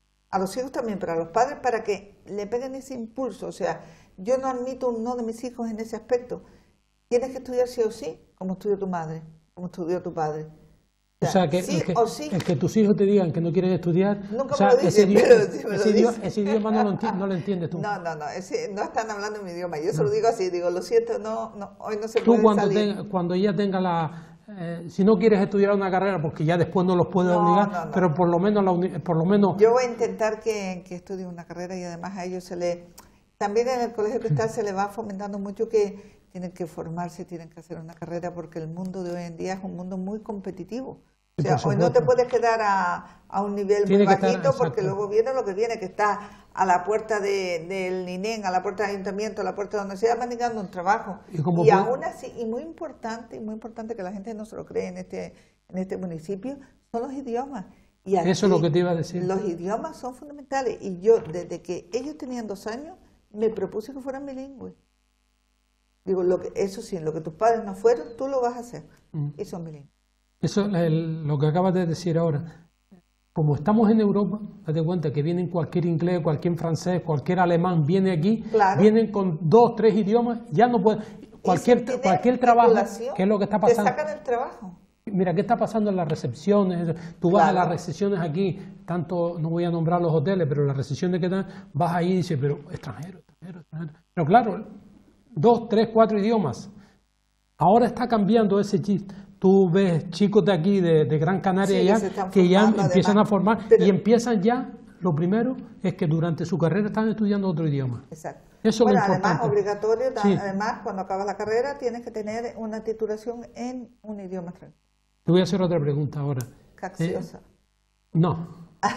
[SPEAKER 2] a los hijos también, pero a los padres para que le peguen ese impulso. O sea, yo no admito un no de mis hijos en ese aspecto. Tienes que estudiar sí o sí, como estudió tu madre, como estudió tu padre.
[SPEAKER 1] O sea, o sea que,
[SPEAKER 2] sí
[SPEAKER 1] el, que,
[SPEAKER 2] o sí.
[SPEAKER 1] el que tus hijos te digan que no quieren estudiar,
[SPEAKER 2] nunca
[SPEAKER 1] o sea,
[SPEAKER 2] me lo dicen,
[SPEAKER 1] ese, idioma,
[SPEAKER 2] pero sí me
[SPEAKER 1] ese,
[SPEAKER 2] lo
[SPEAKER 1] idioma,
[SPEAKER 2] dicen.
[SPEAKER 1] ese idioma no lo, enti no lo entiendes tú.
[SPEAKER 2] No, no, no, ese, no están hablando en mi idioma. Yo se lo digo así, digo, lo siento, no, no hoy no se
[SPEAKER 1] tú
[SPEAKER 2] puede
[SPEAKER 1] cuando
[SPEAKER 2] salir.
[SPEAKER 1] Tú cuando ella tenga la... Eh, si no quieres estudiar una carrera, porque ya después no los puedes
[SPEAKER 2] no,
[SPEAKER 1] obligar,
[SPEAKER 2] no, no.
[SPEAKER 1] pero por lo menos la uni por lo menos
[SPEAKER 2] yo voy a intentar que, que estudie una carrera y además a ellos se le También en el colegio cristal se le va fomentando mucho que tienen que formarse, tienen que hacer una carrera, porque el mundo de hoy en día es un mundo muy competitivo. O sea, hoy no te puedes quedar a, a un nivel Tiene muy bajito, estar, porque luego viene lo que viene, que está a la puerta de, del INEM, a la puerta del ayuntamiento, a la puerta de donde sea, manejando un trabajo. Y, y aún así, y muy importante, y muy importante que la gente no se lo cree en este, en este municipio, son los idiomas. Y aquí,
[SPEAKER 1] eso es lo que te iba a decir.
[SPEAKER 2] Los idiomas son fundamentales. Y yo, desde que ellos tenían dos años, me propuse que fueran bilingües. Digo, lo que, eso sí, lo que tus padres no fueron, tú lo vas a hacer. Mm. Y son bilingües.
[SPEAKER 1] Eso es lo que acabas de decir ahora. Como estamos en Europa, date cuenta que vienen cualquier inglés, cualquier francés, cualquier alemán, viene aquí, claro. Vienen con dos, tres idiomas, ya no pueden, cualquier, si cualquier trabajo, ¿qué es lo que está pasando?
[SPEAKER 2] Te sacan el trabajo.
[SPEAKER 1] Mira, ¿qué está pasando en las recepciones? Tú vas claro. a las recepciones aquí, tanto, no voy a nombrar los hoteles, pero las recepciones que dan, vas ahí y dices, pero extranjero, extranjero, extranjero. Pero claro, dos, tres, cuatro idiomas. Ahora está cambiando ese chip. Tú ves chicos de aquí, de, de Gran Canaria, sí, ya, que ya empiezan además. a formar Pero, y empiezan ya, lo primero es que durante su carrera están estudiando otro idioma.
[SPEAKER 2] Exacto.
[SPEAKER 1] Eso
[SPEAKER 2] bueno,
[SPEAKER 1] es lo importante.
[SPEAKER 2] Además, obligatorio, sí. además, cuando acabas la carrera tienes que tener una titulación en un idioma extranjero.
[SPEAKER 1] Te voy a hacer otra pregunta ahora.
[SPEAKER 2] Capciosa.
[SPEAKER 1] Eh, no.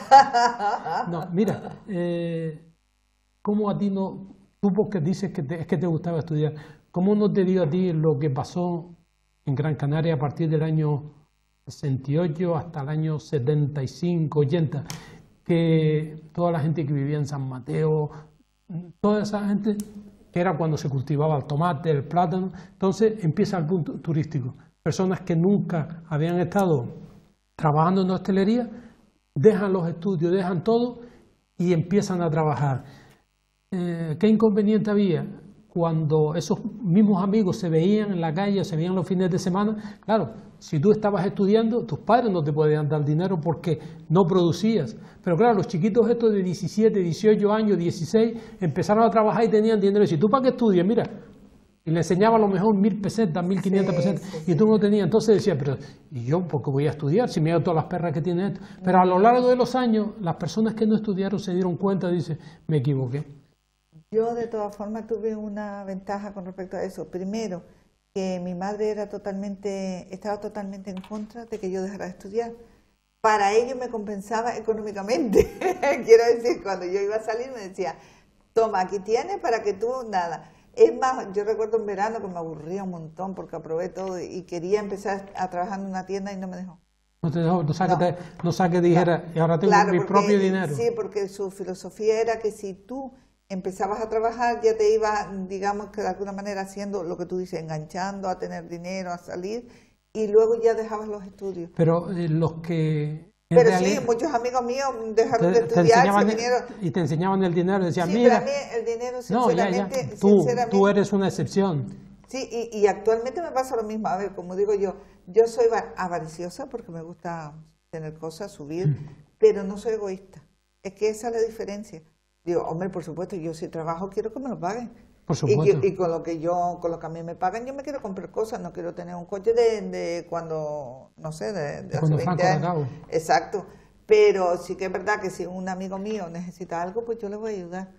[SPEAKER 1] no, mira, eh, ¿cómo a ti no, tú porque dices que te, es que te gustaba estudiar, cómo no te dio a ti lo que pasó en Gran Canaria a partir del año sesenta y ocho hasta el año setenta y cinco, ochenta, que toda la gente que vivía en San Mateo, toda esa gente, que era cuando se cultivaba el tomate, el plátano, entonces empieza el boom turístico. Personas que nunca habían estado trabajando en hostelería, dejan los estudios, dejan todo y empiezan a trabajar. Eh, ¿Qué inconveniente había? Cuando esos mismos amigos se veían en la calle, se veían los fines de semana, claro, si tú estabas estudiando, tus padres no te podían dar dinero porque no producías. Pero claro, los chiquitos estos de diecisiete, dieciocho años, dieciséis, empezaron a trabajar y tenían dinero. Y si tú para qué estudias, mira, y le enseñaba a lo mejor mil pesetas, mil quinientas sí, pesetas, sí, y tú no tenías. Entonces decía, pero ¿y yo por qué voy a estudiar si me hago todas las perras que tiene esto? Pero a lo largo de los años, las personas que no estudiaron se dieron cuenta y dicen, me equivoqué.
[SPEAKER 2] Yo de todas formas tuve una ventaja con respecto a eso. Primero, que mi madre era totalmente, estaba totalmente en contra de que yo dejara de estudiar. Para ello me compensaba económicamente. Quiero decir, cuando yo iba a salir me decía, toma, aquí tienes para que tú nada. Es más, yo recuerdo un verano que me aburría un montón porque aprobé todo y quería empezar a trabajar en una tienda y no me dejó.
[SPEAKER 1] No te dejó, no saque, no. Te, no saque dijera, y ahora tengo
[SPEAKER 2] claro,
[SPEAKER 1] mi
[SPEAKER 2] porque,
[SPEAKER 1] propio dinero.
[SPEAKER 2] Sí, porque su filosofía era que si tú empezabas a trabajar, ya te ibas, digamos que de alguna manera haciendo lo que tú dices, enganchando a tener dinero, a salir, y luego ya dejabas los estudios.
[SPEAKER 1] Pero eh, los que...
[SPEAKER 2] Pero realidad, sí, muchos amigos míos dejaron
[SPEAKER 1] te,
[SPEAKER 2] de estudiar, se
[SPEAKER 1] vinieron... Y te enseñaban el dinero, decían,
[SPEAKER 2] sí,
[SPEAKER 1] mira...
[SPEAKER 2] Pero a mí el dinero, sinceramente...
[SPEAKER 1] No, ya, ya. Tú,
[SPEAKER 2] sinceramente,
[SPEAKER 1] tú eres una excepción.
[SPEAKER 2] Sí, y, y actualmente me pasa lo mismo. A ver, como digo yo, yo soy avariciosa porque me gusta tener cosas, subir, mm. pero no soy egoísta. Es que esa es la diferencia. Digo, hombre, por supuesto, yo si trabajo quiero que me lo paguen.
[SPEAKER 1] Por supuesto.
[SPEAKER 2] Y, y con lo que yo, con lo que a mí me pagan, yo me quiero comprar cosas, no quiero tener un coche de, de cuando, no sé, de, de
[SPEAKER 1] hace veinte años.
[SPEAKER 2] Exacto. Pero sí que es verdad que si un amigo mío necesita algo, pues yo le voy a ayudar.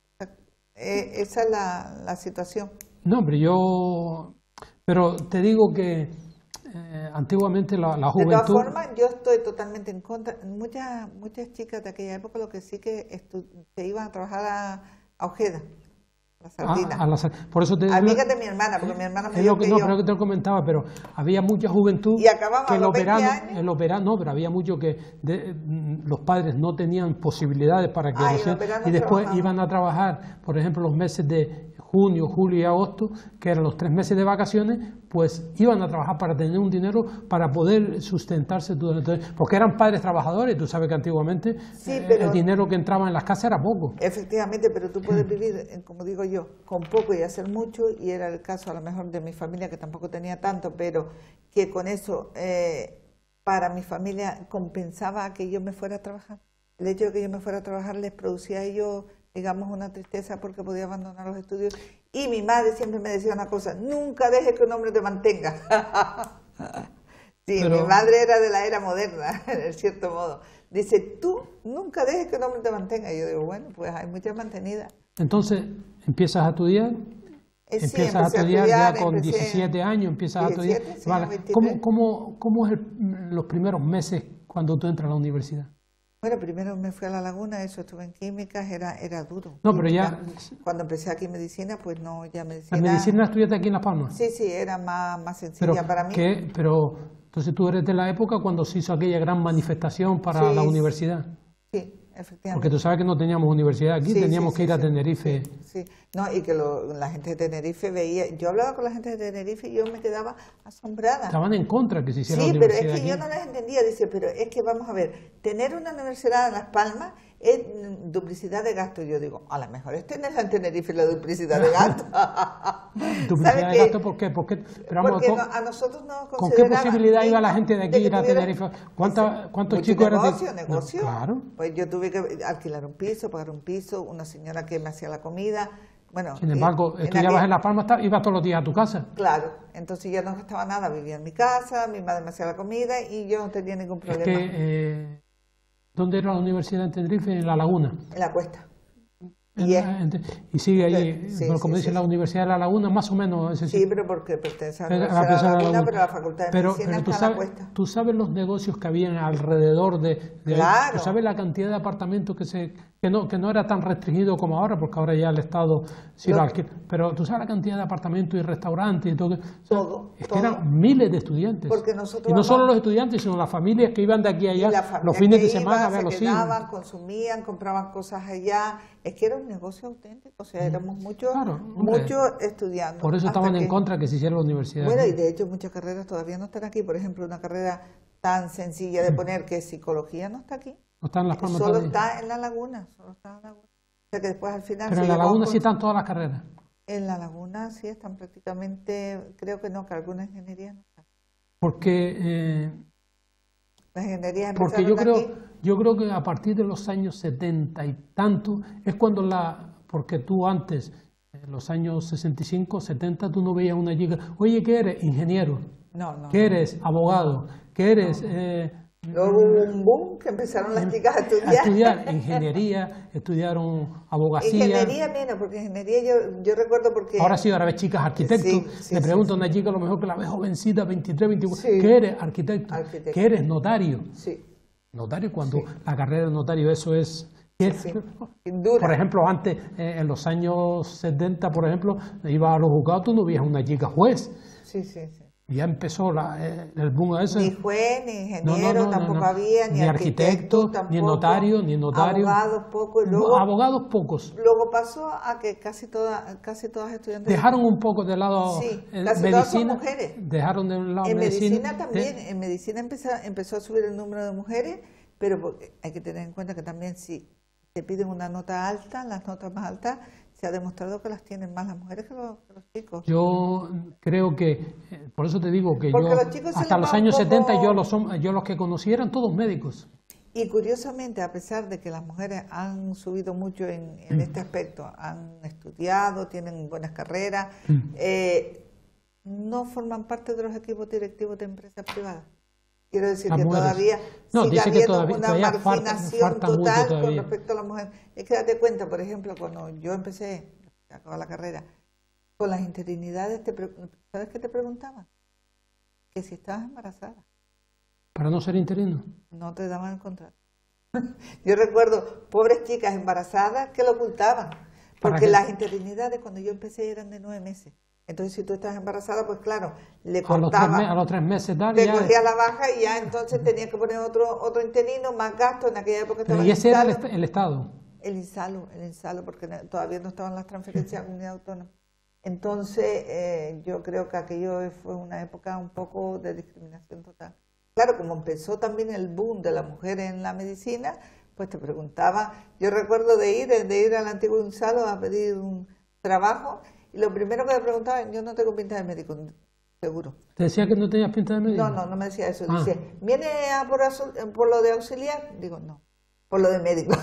[SPEAKER 2] Eh, esa es la, la situación.
[SPEAKER 1] No, pero yo, pero te digo que Eh, antiguamente la, la juventud...
[SPEAKER 2] De todas formas, yo estoy totalmente en contra. Muchas muchas chicas de aquella época lo que sí que se iban a trabajar a, a Ojeda, a la Sardina.
[SPEAKER 1] Ah, a la, por eso te,
[SPEAKER 2] Amigas de mi hermana, porque mi hermana me
[SPEAKER 1] es
[SPEAKER 2] dijo
[SPEAKER 1] lo que,
[SPEAKER 2] que
[SPEAKER 1] no,
[SPEAKER 2] yo...
[SPEAKER 1] pero que te lo comentaba, pero había mucha juventud
[SPEAKER 2] y acabamos
[SPEAKER 1] que
[SPEAKER 2] a
[SPEAKER 1] en
[SPEAKER 2] los
[SPEAKER 1] los veranos,
[SPEAKER 2] años.
[SPEAKER 1] en los veranos, no, pero había mucho que de, los padres no tenían posibilidades para que
[SPEAKER 2] Ay,
[SPEAKER 1] los, y después trabajamos. Iban a trabajar, por ejemplo, los meses de junio, julio y agosto, que eran los tres meses de vacaciones, pues iban a trabajar para tener un dinero para poder sustentarse durante, porque eran padres trabajadores. Tú sabes que antiguamente
[SPEAKER 2] sí, pero,
[SPEAKER 1] eh, el dinero que entraba en las casas era poco.
[SPEAKER 2] Efectivamente, pero tú puedes vivir, como digo yo, con poco y hacer mucho, y era el caso a lo mejor de mi familia, que tampoco tenía tanto, pero que con eso eh, para mi familia compensaba que yo me fuera a trabajar. El hecho de que yo me fuera a trabajar les producía a ellos, digamos, una tristeza porque podía abandonar los estudios. Y mi madre siempre me decía una cosa: nunca dejes que un hombre te mantenga. Sí, pero... mi madre era de la era moderna, en cierto modo. Dice, tú nunca dejes que un hombre te mantenga. Y yo digo, bueno, pues hay muchas mantenidas.
[SPEAKER 1] Entonces, empiezas a estudiar,
[SPEAKER 2] Eh, sí,
[SPEAKER 1] empiezas a
[SPEAKER 2] empecé
[SPEAKER 1] estudiar,
[SPEAKER 2] estudiar,
[SPEAKER 1] ya con
[SPEAKER 2] empecé-
[SPEAKER 1] diecisiete años, empiezas
[SPEAKER 2] diecisiete,
[SPEAKER 1] a estudiar.
[SPEAKER 2] sí,
[SPEAKER 1] Vale.
[SPEAKER 2] veintitrés.
[SPEAKER 1] ¿Cómo, cómo, cómo es el- los primeros meses cuando tú entras a la universidad?
[SPEAKER 2] Bueno, primero me fui a La Laguna, eso estuve en químicas, era, era duro.
[SPEAKER 1] No, pero ya-
[SPEAKER 2] Química. Cuando empecé aquí en medicina, pues no, ya medicina...
[SPEAKER 1] ¿La medicina la estudiaste aquí en Las Palmas?
[SPEAKER 2] Sí, sí, era más, más sencilla
[SPEAKER 1] Pero,
[SPEAKER 2] para mí.
[SPEAKER 1] ¿qué? Pero entonces tú eres de la época cuando se hizo aquella gran manifestación para
[SPEAKER 2] Sí,
[SPEAKER 1] la
[SPEAKER 2] sí.
[SPEAKER 1] universidad.
[SPEAKER 2] Sí, efectivamente.
[SPEAKER 1] Porque tú sabes que no teníamos universidad aquí,
[SPEAKER 2] Sí,
[SPEAKER 1] teníamos
[SPEAKER 2] sí,
[SPEAKER 1] que
[SPEAKER 2] sí,
[SPEAKER 1] ir a
[SPEAKER 2] sí,
[SPEAKER 1] Tenerife.
[SPEAKER 2] Sí, no, y que lo- la gente de Tenerife veía... Yo hablaba con la gente de Tenerife y yo me quedaba asombrada.
[SPEAKER 1] Estaban en contra que se hiciera
[SPEAKER 2] Sí,
[SPEAKER 1] la
[SPEAKER 2] pero
[SPEAKER 1] universidad
[SPEAKER 2] es que yo
[SPEAKER 1] aquí.
[SPEAKER 2] no les entendía. Dice, pero es que vamos a ver, tener una universidad en Las Palmas es mm, duplicidad de gasto. Yo digo, a lo mejor es tenerla en Tenerife la duplicidad de gasto.
[SPEAKER 1] ¿Duplicidad
[SPEAKER 2] ¿Sabe
[SPEAKER 1] de
[SPEAKER 2] qué?
[SPEAKER 1] gasto por qué? Porque, pero vamos,
[SPEAKER 2] Porque
[SPEAKER 1] ¿con,
[SPEAKER 2] no- a nosotros nos
[SPEAKER 1] ¿con qué
[SPEAKER 2] consideraban
[SPEAKER 1] posibilidad iba la
[SPEAKER 2] dignos
[SPEAKER 1] gente de aquí
[SPEAKER 2] que
[SPEAKER 1] ir a
[SPEAKER 2] tuviera-
[SPEAKER 1] Tenerife? ¿Cuánta-
[SPEAKER 2] Ese-
[SPEAKER 1] ¿Cuántos
[SPEAKER 2] mucho
[SPEAKER 1] chicos eran de-
[SPEAKER 2] negocio, negocio.
[SPEAKER 1] No, claro.
[SPEAKER 2] Pues yo tuve que alquilar un piso, pagar un piso, una señora que me hacía la comida. Bueno,
[SPEAKER 1] Sin
[SPEAKER 2] y-
[SPEAKER 1] embargo,
[SPEAKER 2] en
[SPEAKER 1] estudiabas
[SPEAKER 2] aquel-
[SPEAKER 1] en La Palma, está- ibas todos los días a tu casa.
[SPEAKER 2] Claro, entonces ya no gastaba nada, vivía en mi casa, mi madre me hacía la comida y yo no tenía ningún
[SPEAKER 1] Es
[SPEAKER 2] problema.
[SPEAKER 1] que, eh, ¿dónde era la universidad en Tenerife? En La Laguna.
[SPEAKER 2] En la cuesta.
[SPEAKER 1] En
[SPEAKER 2] Y
[SPEAKER 1] la-
[SPEAKER 2] es-
[SPEAKER 1] en- y sigue ahí,
[SPEAKER 2] Sí,
[SPEAKER 1] pero
[SPEAKER 2] sí,
[SPEAKER 1] como
[SPEAKER 2] sí,
[SPEAKER 1] dice
[SPEAKER 2] sí.
[SPEAKER 1] la Universidad de La Laguna, más o menos ese
[SPEAKER 2] Sí, pero porque pertenece a la
[SPEAKER 1] Pero-
[SPEAKER 2] Universidad de
[SPEAKER 1] a pesar
[SPEAKER 2] La
[SPEAKER 1] de la
[SPEAKER 2] Laguna,
[SPEAKER 1] Laguna.
[SPEAKER 2] pero la Facultad de
[SPEAKER 1] Pero,
[SPEAKER 2] Medicina
[SPEAKER 1] pero tú,
[SPEAKER 2] está en la
[SPEAKER 1] sabes,
[SPEAKER 2] cuesta.
[SPEAKER 1] tú sabes los negocios que habían alrededor de, de ahí.
[SPEAKER 2] Claro.
[SPEAKER 1] Tú sabes la cantidad de apartamentos que se que no que no era tan restringido como ahora, porque ahora ya el Estado sí
[SPEAKER 2] Lo-
[SPEAKER 1] lo alquila. Pero tú sabes la cantidad de apartamentos y restaurantes y todo. que- o sea,
[SPEAKER 2] Todo,
[SPEAKER 1] es que
[SPEAKER 2] todo.
[SPEAKER 1] eran miles de estudiantes.
[SPEAKER 2] Porque nosotros
[SPEAKER 1] y no
[SPEAKER 2] vamos-
[SPEAKER 1] solo los estudiantes, sino las familias que iban de aquí a
[SPEAKER 2] Y
[SPEAKER 1] allá
[SPEAKER 2] la familia
[SPEAKER 1] los fines
[SPEAKER 2] que
[SPEAKER 1] de semana
[SPEAKER 2] iba,
[SPEAKER 1] a ver a
[SPEAKER 2] se
[SPEAKER 1] los hijos.
[SPEAKER 2] quedaban, consumían, compraban cosas allá. Es que era un negocio auténtico, o sea, éramos muchos
[SPEAKER 1] Claro, hombre.
[SPEAKER 2] muchos estudiando.
[SPEAKER 1] Por eso
[SPEAKER 2] hasta
[SPEAKER 1] estaban en
[SPEAKER 2] que-
[SPEAKER 1] contra que se hiciera la universidad.
[SPEAKER 2] Bueno,
[SPEAKER 1] aquí.
[SPEAKER 2] y de hecho muchas carreras todavía no están aquí. Por ejemplo, una carrera tan sencilla de poner que psicología no está aquí.
[SPEAKER 1] No están en Las Palmas
[SPEAKER 2] Solo
[SPEAKER 1] todavía.
[SPEAKER 2] está en La Laguna, solo está en La Laguna. O sea que después al final...
[SPEAKER 1] Pero
[SPEAKER 2] se
[SPEAKER 1] en La
[SPEAKER 2] llegó a
[SPEAKER 1] Laguna
[SPEAKER 2] un
[SPEAKER 1] sí
[SPEAKER 2] punto-
[SPEAKER 1] están todas las carreras.
[SPEAKER 2] En La Laguna sí están prácticamente, creo que no, que algunas ingenierías no están.
[SPEAKER 1] Porque... eh,
[SPEAKER 2] Las ingenierías
[SPEAKER 1] Porque
[SPEAKER 2] empezaron
[SPEAKER 1] yo creo,
[SPEAKER 2] aquí.
[SPEAKER 1] yo creo que a partir de los años setenta y tanto es cuando la, porque tú antes, en los años sesenta y cinco, setenta, tú no veías una chica, oye, ¿qué eres? Ingeniero,
[SPEAKER 2] No, no.
[SPEAKER 1] ¿qué eres? Abogado, ¿qué eres? Eh,
[SPEAKER 2] Luego hubo un boom que empezaron las chicas a
[SPEAKER 1] a
[SPEAKER 2] estudiar.
[SPEAKER 1] estudiar ingeniería, estudiaron abogacía.
[SPEAKER 2] Ingeniería menos, porque ingeniería yo, yo recuerdo porque...
[SPEAKER 1] Ahora sí, ahora ves chicas arquitectos,
[SPEAKER 2] Sí, sí,
[SPEAKER 1] le
[SPEAKER 2] sí,
[SPEAKER 1] pregunto a una chica a lo mejor que la ves jovencita, veintitrés, veinticuatro,
[SPEAKER 2] Sí.
[SPEAKER 1] ¿qué eres? Arquitecto,
[SPEAKER 2] Arquitecto.
[SPEAKER 1] ¿qué eres? Notario.
[SPEAKER 2] Sí,
[SPEAKER 1] Notario, cuando
[SPEAKER 2] Sí.
[SPEAKER 1] la carrera de notario, eso es... ¿qué?
[SPEAKER 2] sí. Dura.
[SPEAKER 1] Por ejemplo, antes, eh, en los años setenta, por ejemplo, iba a los juzgados, tú no veías una chica juez.
[SPEAKER 2] Sí, sí, sí.
[SPEAKER 1] Ya empezó la, eh, el boom de eso.
[SPEAKER 2] Ni juez, ni
[SPEAKER 1] No, no,
[SPEAKER 2] ingeniero
[SPEAKER 1] no, no,
[SPEAKER 2] tampoco
[SPEAKER 1] no.
[SPEAKER 2] había, ni,
[SPEAKER 1] Ni arquitecto,
[SPEAKER 2] tampoco,
[SPEAKER 1] ni notario, ni notario.
[SPEAKER 2] Abogados poco, y
[SPEAKER 1] No,
[SPEAKER 2] luego,
[SPEAKER 1] abogados pocos.
[SPEAKER 2] luego pasó a que casi todas, casi todas estudiantes...
[SPEAKER 1] Dejaron un poco de lado
[SPEAKER 2] Sí,
[SPEAKER 1] eh,
[SPEAKER 2] casi todas son
[SPEAKER 1] medicina.
[SPEAKER 2] mujeres.
[SPEAKER 1] Dejaron de un lado
[SPEAKER 2] En medicina
[SPEAKER 1] de-
[SPEAKER 2] también, en medicina empezó, empezó a subir el número de mujeres, pero porque hay que tener en cuenta que también si te piden una nota alta, las notas más altas, se ha demostrado que las tienen más las mujeres que los, que los chicos.
[SPEAKER 1] Yo creo que, eh, por eso te digo que
[SPEAKER 2] Porque
[SPEAKER 1] yo,
[SPEAKER 2] los chicos se
[SPEAKER 1] hasta
[SPEAKER 2] les
[SPEAKER 1] los
[SPEAKER 2] va un
[SPEAKER 1] años
[SPEAKER 2] poco-
[SPEAKER 1] setenta, yo los, hom- yo los que conocí eran todos médicos.
[SPEAKER 2] Y curiosamente, a pesar de que las mujeres han subido mucho en, en este aspecto, han estudiado, tienen buenas carreras, eh, no forman parte de los equipos directivos de empresas privadas. Quiero decir
[SPEAKER 1] Las
[SPEAKER 2] que
[SPEAKER 1] mujeres.
[SPEAKER 2] todavía
[SPEAKER 1] No,
[SPEAKER 2] sigue
[SPEAKER 1] dice que
[SPEAKER 2] habiendo
[SPEAKER 1] todavía-
[SPEAKER 2] una
[SPEAKER 1] todavía falta-
[SPEAKER 2] marginación
[SPEAKER 1] falta mucho
[SPEAKER 2] total con
[SPEAKER 1] todavía.
[SPEAKER 2] respecto a la mujer. Es que date cuenta, por ejemplo, cuando yo empecé, acababa la carrera, con las interinidades, te pre- ¿sabes qué te preguntaban? Que si estabas embarazada.
[SPEAKER 1] Para no ser interino.
[SPEAKER 2] No te daban el contrato. Yo recuerdo pobres chicas embarazadas que lo ocultaban,
[SPEAKER 1] ¿Para
[SPEAKER 2] porque
[SPEAKER 1] qué?
[SPEAKER 2] las interinidades cuando yo empecé eran de nueve meses. Entonces, si tú estás embarazada, pues claro, le
[SPEAKER 1] A los, tres
[SPEAKER 2] cortaban,
[SPEAKER 1] me- a los tres meses tal,
[SPEAKER 2] te
[SPEAKER 1] ya-
[SPEAKER 2] cogía la baja y ya entonces tenías que poner otro otro interino, más gasto. En aquella época
[SPEAKER 1] Pero
[SPEAKER 2] estaba
[SPEAKER 1] y
[SPEAKER 2] el
[SPEAKER 1] ese era el,
[SPEAKER 2] INSALO,
[SPEAKER 1] est- el Estado.
[SPEAKER 2] el INSALO, el INSALO, porque no- todavía no estaban las transferencias a comunidad autónoma. Entonces, eh, yo creo que aquello fue una época un poco de discriminación total. Claro, como empezó también el boom de la mujer en la medicina, pues te preguntaban, yo recuerdo de ir, de ir al antiguo INSALO a pedir un trabajo, y lo primero que me preguntaban, yo no tengo pinta de médico, seguro.
[SPEAKER 1] ¿Te decía que no tenías pinta de médico?
[SPEAKER 2] No, no, no me decía eso.
[SPEAKER 1] Ah.
[SPEAKER 2] Dice, ¿viene a por, asu- por lo de auxiliar? Digo, no, por lo de médico.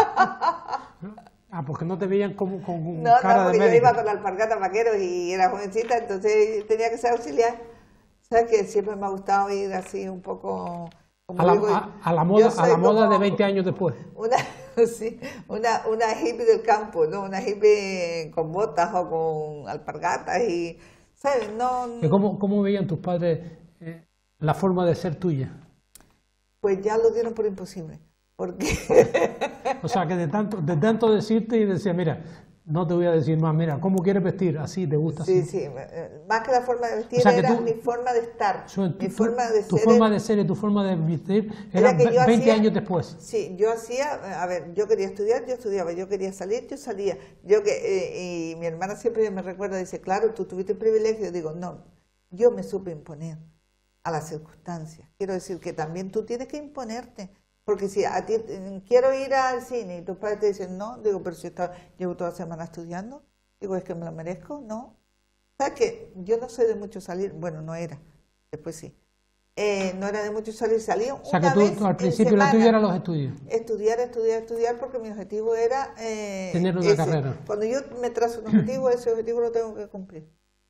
[SPEAKER 1] Ah, porque no te veían como con
[SPEAKER 2] No,
[SPEAKER 1] cara
[SPEAKER 2] no, porque
[SPEAKER 1] de
[SPEAKER 2] yo
[SPEAKER 1] médico.
[SPEAKER 2] iba con la alpargata vaqueros y era jovencita, entonces tenía que ser auxiliar. ¿Sabes que siempre me ha gustado ir así un poco
[SPEAKER 1] A la, a, a la moda, a la moda de veinte años después.
[SPEAKER 2] Una, sí, una, una hippie del campo, ¿no? Una hippie con botas o con alpargatas y, ¿sabes? No, no.
[SPEAKER 1] ¿Cómo, cómo veían tus padres eh, la forma de ser tuya?
[SPEAKER 2] Pues ya lo dieron por imposible, porque...
[SPEAKER 1] O sea, que de tanto, de tanto decirte y decía, mira, no te voy a decir más, mira, ¿cómo quieres vestir? Así, ¿te gusta
[SPEAKER 2] sí,
[SPEAKER 1] así?
[SPEAKER 2] Sí, sí, más que la forma de vestir,
[SPEAKER 1] o sea,
[SPEAKER 2] era
[SPEAKER 1] tú,
[SPEAKER 2] mi forma de estar,
[SPEAKER 1] tu,
[SPEAKER 2] mi forma de
[SPEAKER 1] tu
[SPEAKER 2] ser.
[SPEAKER 1] Tu forma de ser y tu forma de vestir era, era veinte
[SPEAKER 2] hacía,
[SPEAKER 1] años después.
[SPEAKER 2] Sí, yo hacía, a ver, yo quería estudiar, yo estudiaba, yo quería salir, yo salía. Yo que eh, y mi hermana siempre me recuerda, dice, claro, tú tuviste el privilegio. Yo digo, no, yo me supe imponer a las circunstancias. Quiero decir que también tú tienes que imponerte. Porque si a ti, quiero ir al cine y tus padres te dicen no, digo, pero si está, llevo toda la semana estudiando, digo, ¿es que me lo merezco? No. ¿Sabes qué? Yo no soy de mucho salir, bueno, no era, después sí. Eh, no era de mucho salir, salía
[SPEAKER 1] O sea,
[SPEAKER 2] una
[SPEAKER 1] que tú,
[SPEAKER 2] vez
[SPEAKER 1] tú al principio
[SPEAKER 2] lo
[SPEAKER 1] tuyo eran los estudios.
[SPEAKER 2] Estudiar, estudiar, estudiar, porque mi objetivo era... Eh,
[SPEAKER 1] tener una
[SPEAKER 2] ese.
[SPEAKER 1] carrera.
[SPEAKER 2] Cuando yo me trazo un objetivo, ese objetivo lo tengo que cumplir.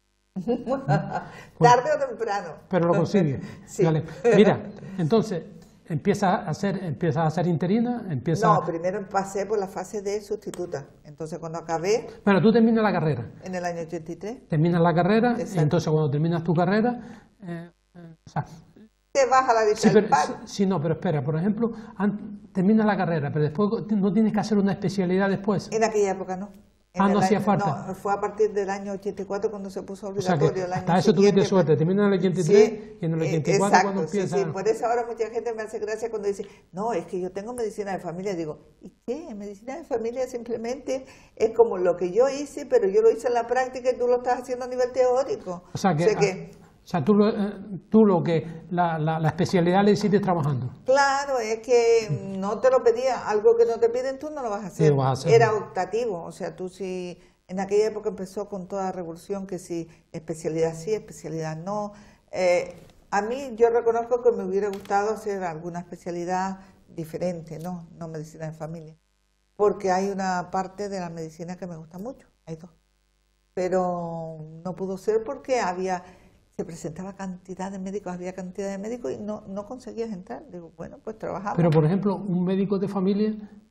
[SPEAKER 2] Tarde o temprano.
[SPEAKER 1] Pero lo consigue.
[SPEAKER 2] Sí.
[SPEAKER 1] Vale. Mira, entonces... ¿Empiezas a ser, empiezas a ser interina? Empiezas...
[SPEAKER 2] No, primero pasé por la fase de sustituta. Entonces, cuando acabé...
[SPEAKER 1] Bueno, tú terminas la carrera.
[SPEAKER 2] En el año ochenta y tres.
[SPEAKER 1] Terminas la carrera,
[SPEAKER 2] Exacto.
[SPEAKER 1] Entonces cuando terminas tu carrera... Eh, eh, o sea,
[SPEAKER 2] te vas a la dicha
[SPEAKER 1] sí,
[SPEAKER 2] del
[SPEAKER 1] pero,
[SPEAKER 2] paro.
[SPEAKER 1] Sí, sí, no, pero espera, por ejemplo, an, terminas la carrera, pero después no tienes que hacer una especialidad después.
[SPEAKER 2] En aquella época no. En
[SPEAKER 1] ah, no hacía
[SPEAKER 2] año,
[SPEAKER 1] falta.
[SPEAKER 2] No, fue a partir del año ochenta y cuatro cuando se puso obligatorio.
[SPEAKER 1] O sea que
[SPEAKER 2] el año
[SPEAKER 1] hasta eso
[SPEAKER 2] siguiente,
[SPEAKER 1] tuviste suerte, terminas en el ochenta y tres
[SPEAKER 2] sí,
[SPEAKER 1] y en el ochenta y cuatro
[SPEAKER 2] exacto,
[SPEAKER 1] cuando empieza...
[SPEAKER 2] Sí, sí, por eso ahora mucha gente me hace gracia cuando dice, no, es que yo tengo medicina de familia. Digo, ¿y qué? Medicina de familia simplemente es como lo que yo hice, pero yo lo hice en la práctica y tú lo estás haciendo a nivel teórico.
[SPEAKER 1] O sea que...
[SPEAKER 2] O sea que
[SPEAKER 1] O sea, tú lo, tú lo que, la, la, la especialidad le hiciste trabajando.
[SPEAKER 2] Claro, es que no te lo pedía, algo que no te piden tú no lo vas a hacer.
[SPEAKER 1] Sí, vas a hacer.
[SPEAKER 2] Era optativo, o sea, tú sí, en aquella época empezó con toda la revolución que si especialidad sí, especialidad no. Eh, a mí yo reconozco que me hubiera gustado hacer alguna especialidad diferente, no, no medicina de familia, porque hay una parte de la medicina que me gusta mucho, hay dos, pero no pudo ser porque había... se presentaba cantidad de médicos, había cantidad de médicos y no, no conseguías entrar. Digo, bueno, pues trabajamos.
[SPEAKER 1] Pero, por ejemplo, un médico de familia,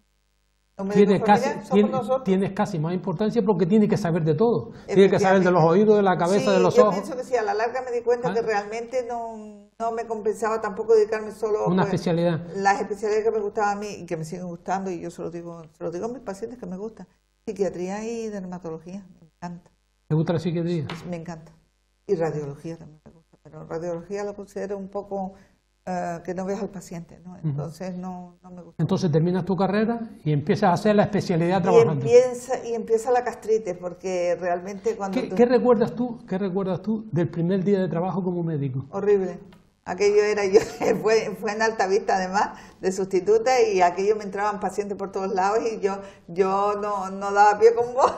[SPEAKER 2] ¿Un médico
[SPEAKER 1] tiene
[SPEAKER 2] de
[SPEAKER 1] casi,
[SPEAKER 2] familia?
[SPEAKER 1] tiene,
[SPEAKER 2] nosotros.
[SPEAKER 1] tienes casi más importancia porque tiene que saber de todo. Tiene que saber de los oídos, de la cabeza,
[SPEAKER 2] sí,
[SPEAKER 1] de los
[SPEAKER 2] yo
[SPEAKER 1] ojos.
[SPEAKER 2] Yo pienso que sí, a la larga me di cuenta ¿Ah? que realmente no, no me compensaba tampoco dedicarme solo a
[SPEAKER 1] una
[SPEAKER 2] pues,
[SPEAKER 1] especialidad.
[SPEAKER 2] Las especialidades que me gustaban a mí y que me siguen gustando, y yo se lo digo, se lo digo a mis pacientes que me gustan. Psiquiatría y dermatología, me encanta.
[SPEAKER 1] ¿Te gusta la psiquiatría?
[SPEAKER 2] Me encanta. Y radiología también me gusta. Pero radiología lo considero un poco uh, que no ves al paciente, ¿no? Entonces no, no me gusta.
[SPEAKER 1] Entonces terminas tu carrera y empiezas a hacer la especialidad
[SPEAKER 2] y
[SPEAKER 1] trabajando.
[SPEAKER 2] Empieza, y empieza la gastritis, porque realmente cuando...
[SPEAKER 1] ¿Qué,
[SPEAKER 2] tú...
[SPEAKER 1] ¿qué recuerdas tú, qué recuerdas tú del primer día de trabajo como médico?
[SPEAKER 2] Horrible. Aquello era yo, fue, fue en Altavista además, de sustituta, y aquello me entraban pacientes por todos lados y yo, yo no, no daba pie con vos.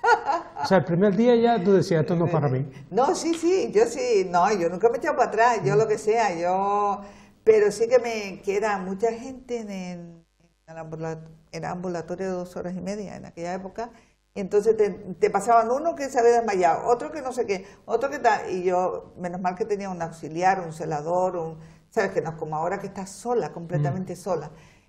[SPEAKER 1] O sea, el primer día ya tú decías, esto no es para mí.
[SPEAKER 2] No, sí, sí, yo sí, no, yo nunca me he echado para atrás, yo lo que sea, yo, pero sí que me queda mucha gente en el, en el ambulatorio, era ambulatorio de dos horas y media en aquella época, y entonces te, te pasaban uno que se había desmayado, otro que no sé qué, otro que tal, y yo, menos mal que tenía un auxiliar, un celador, un, sabes que no es como ahora que estás sola, completamente mm. sola.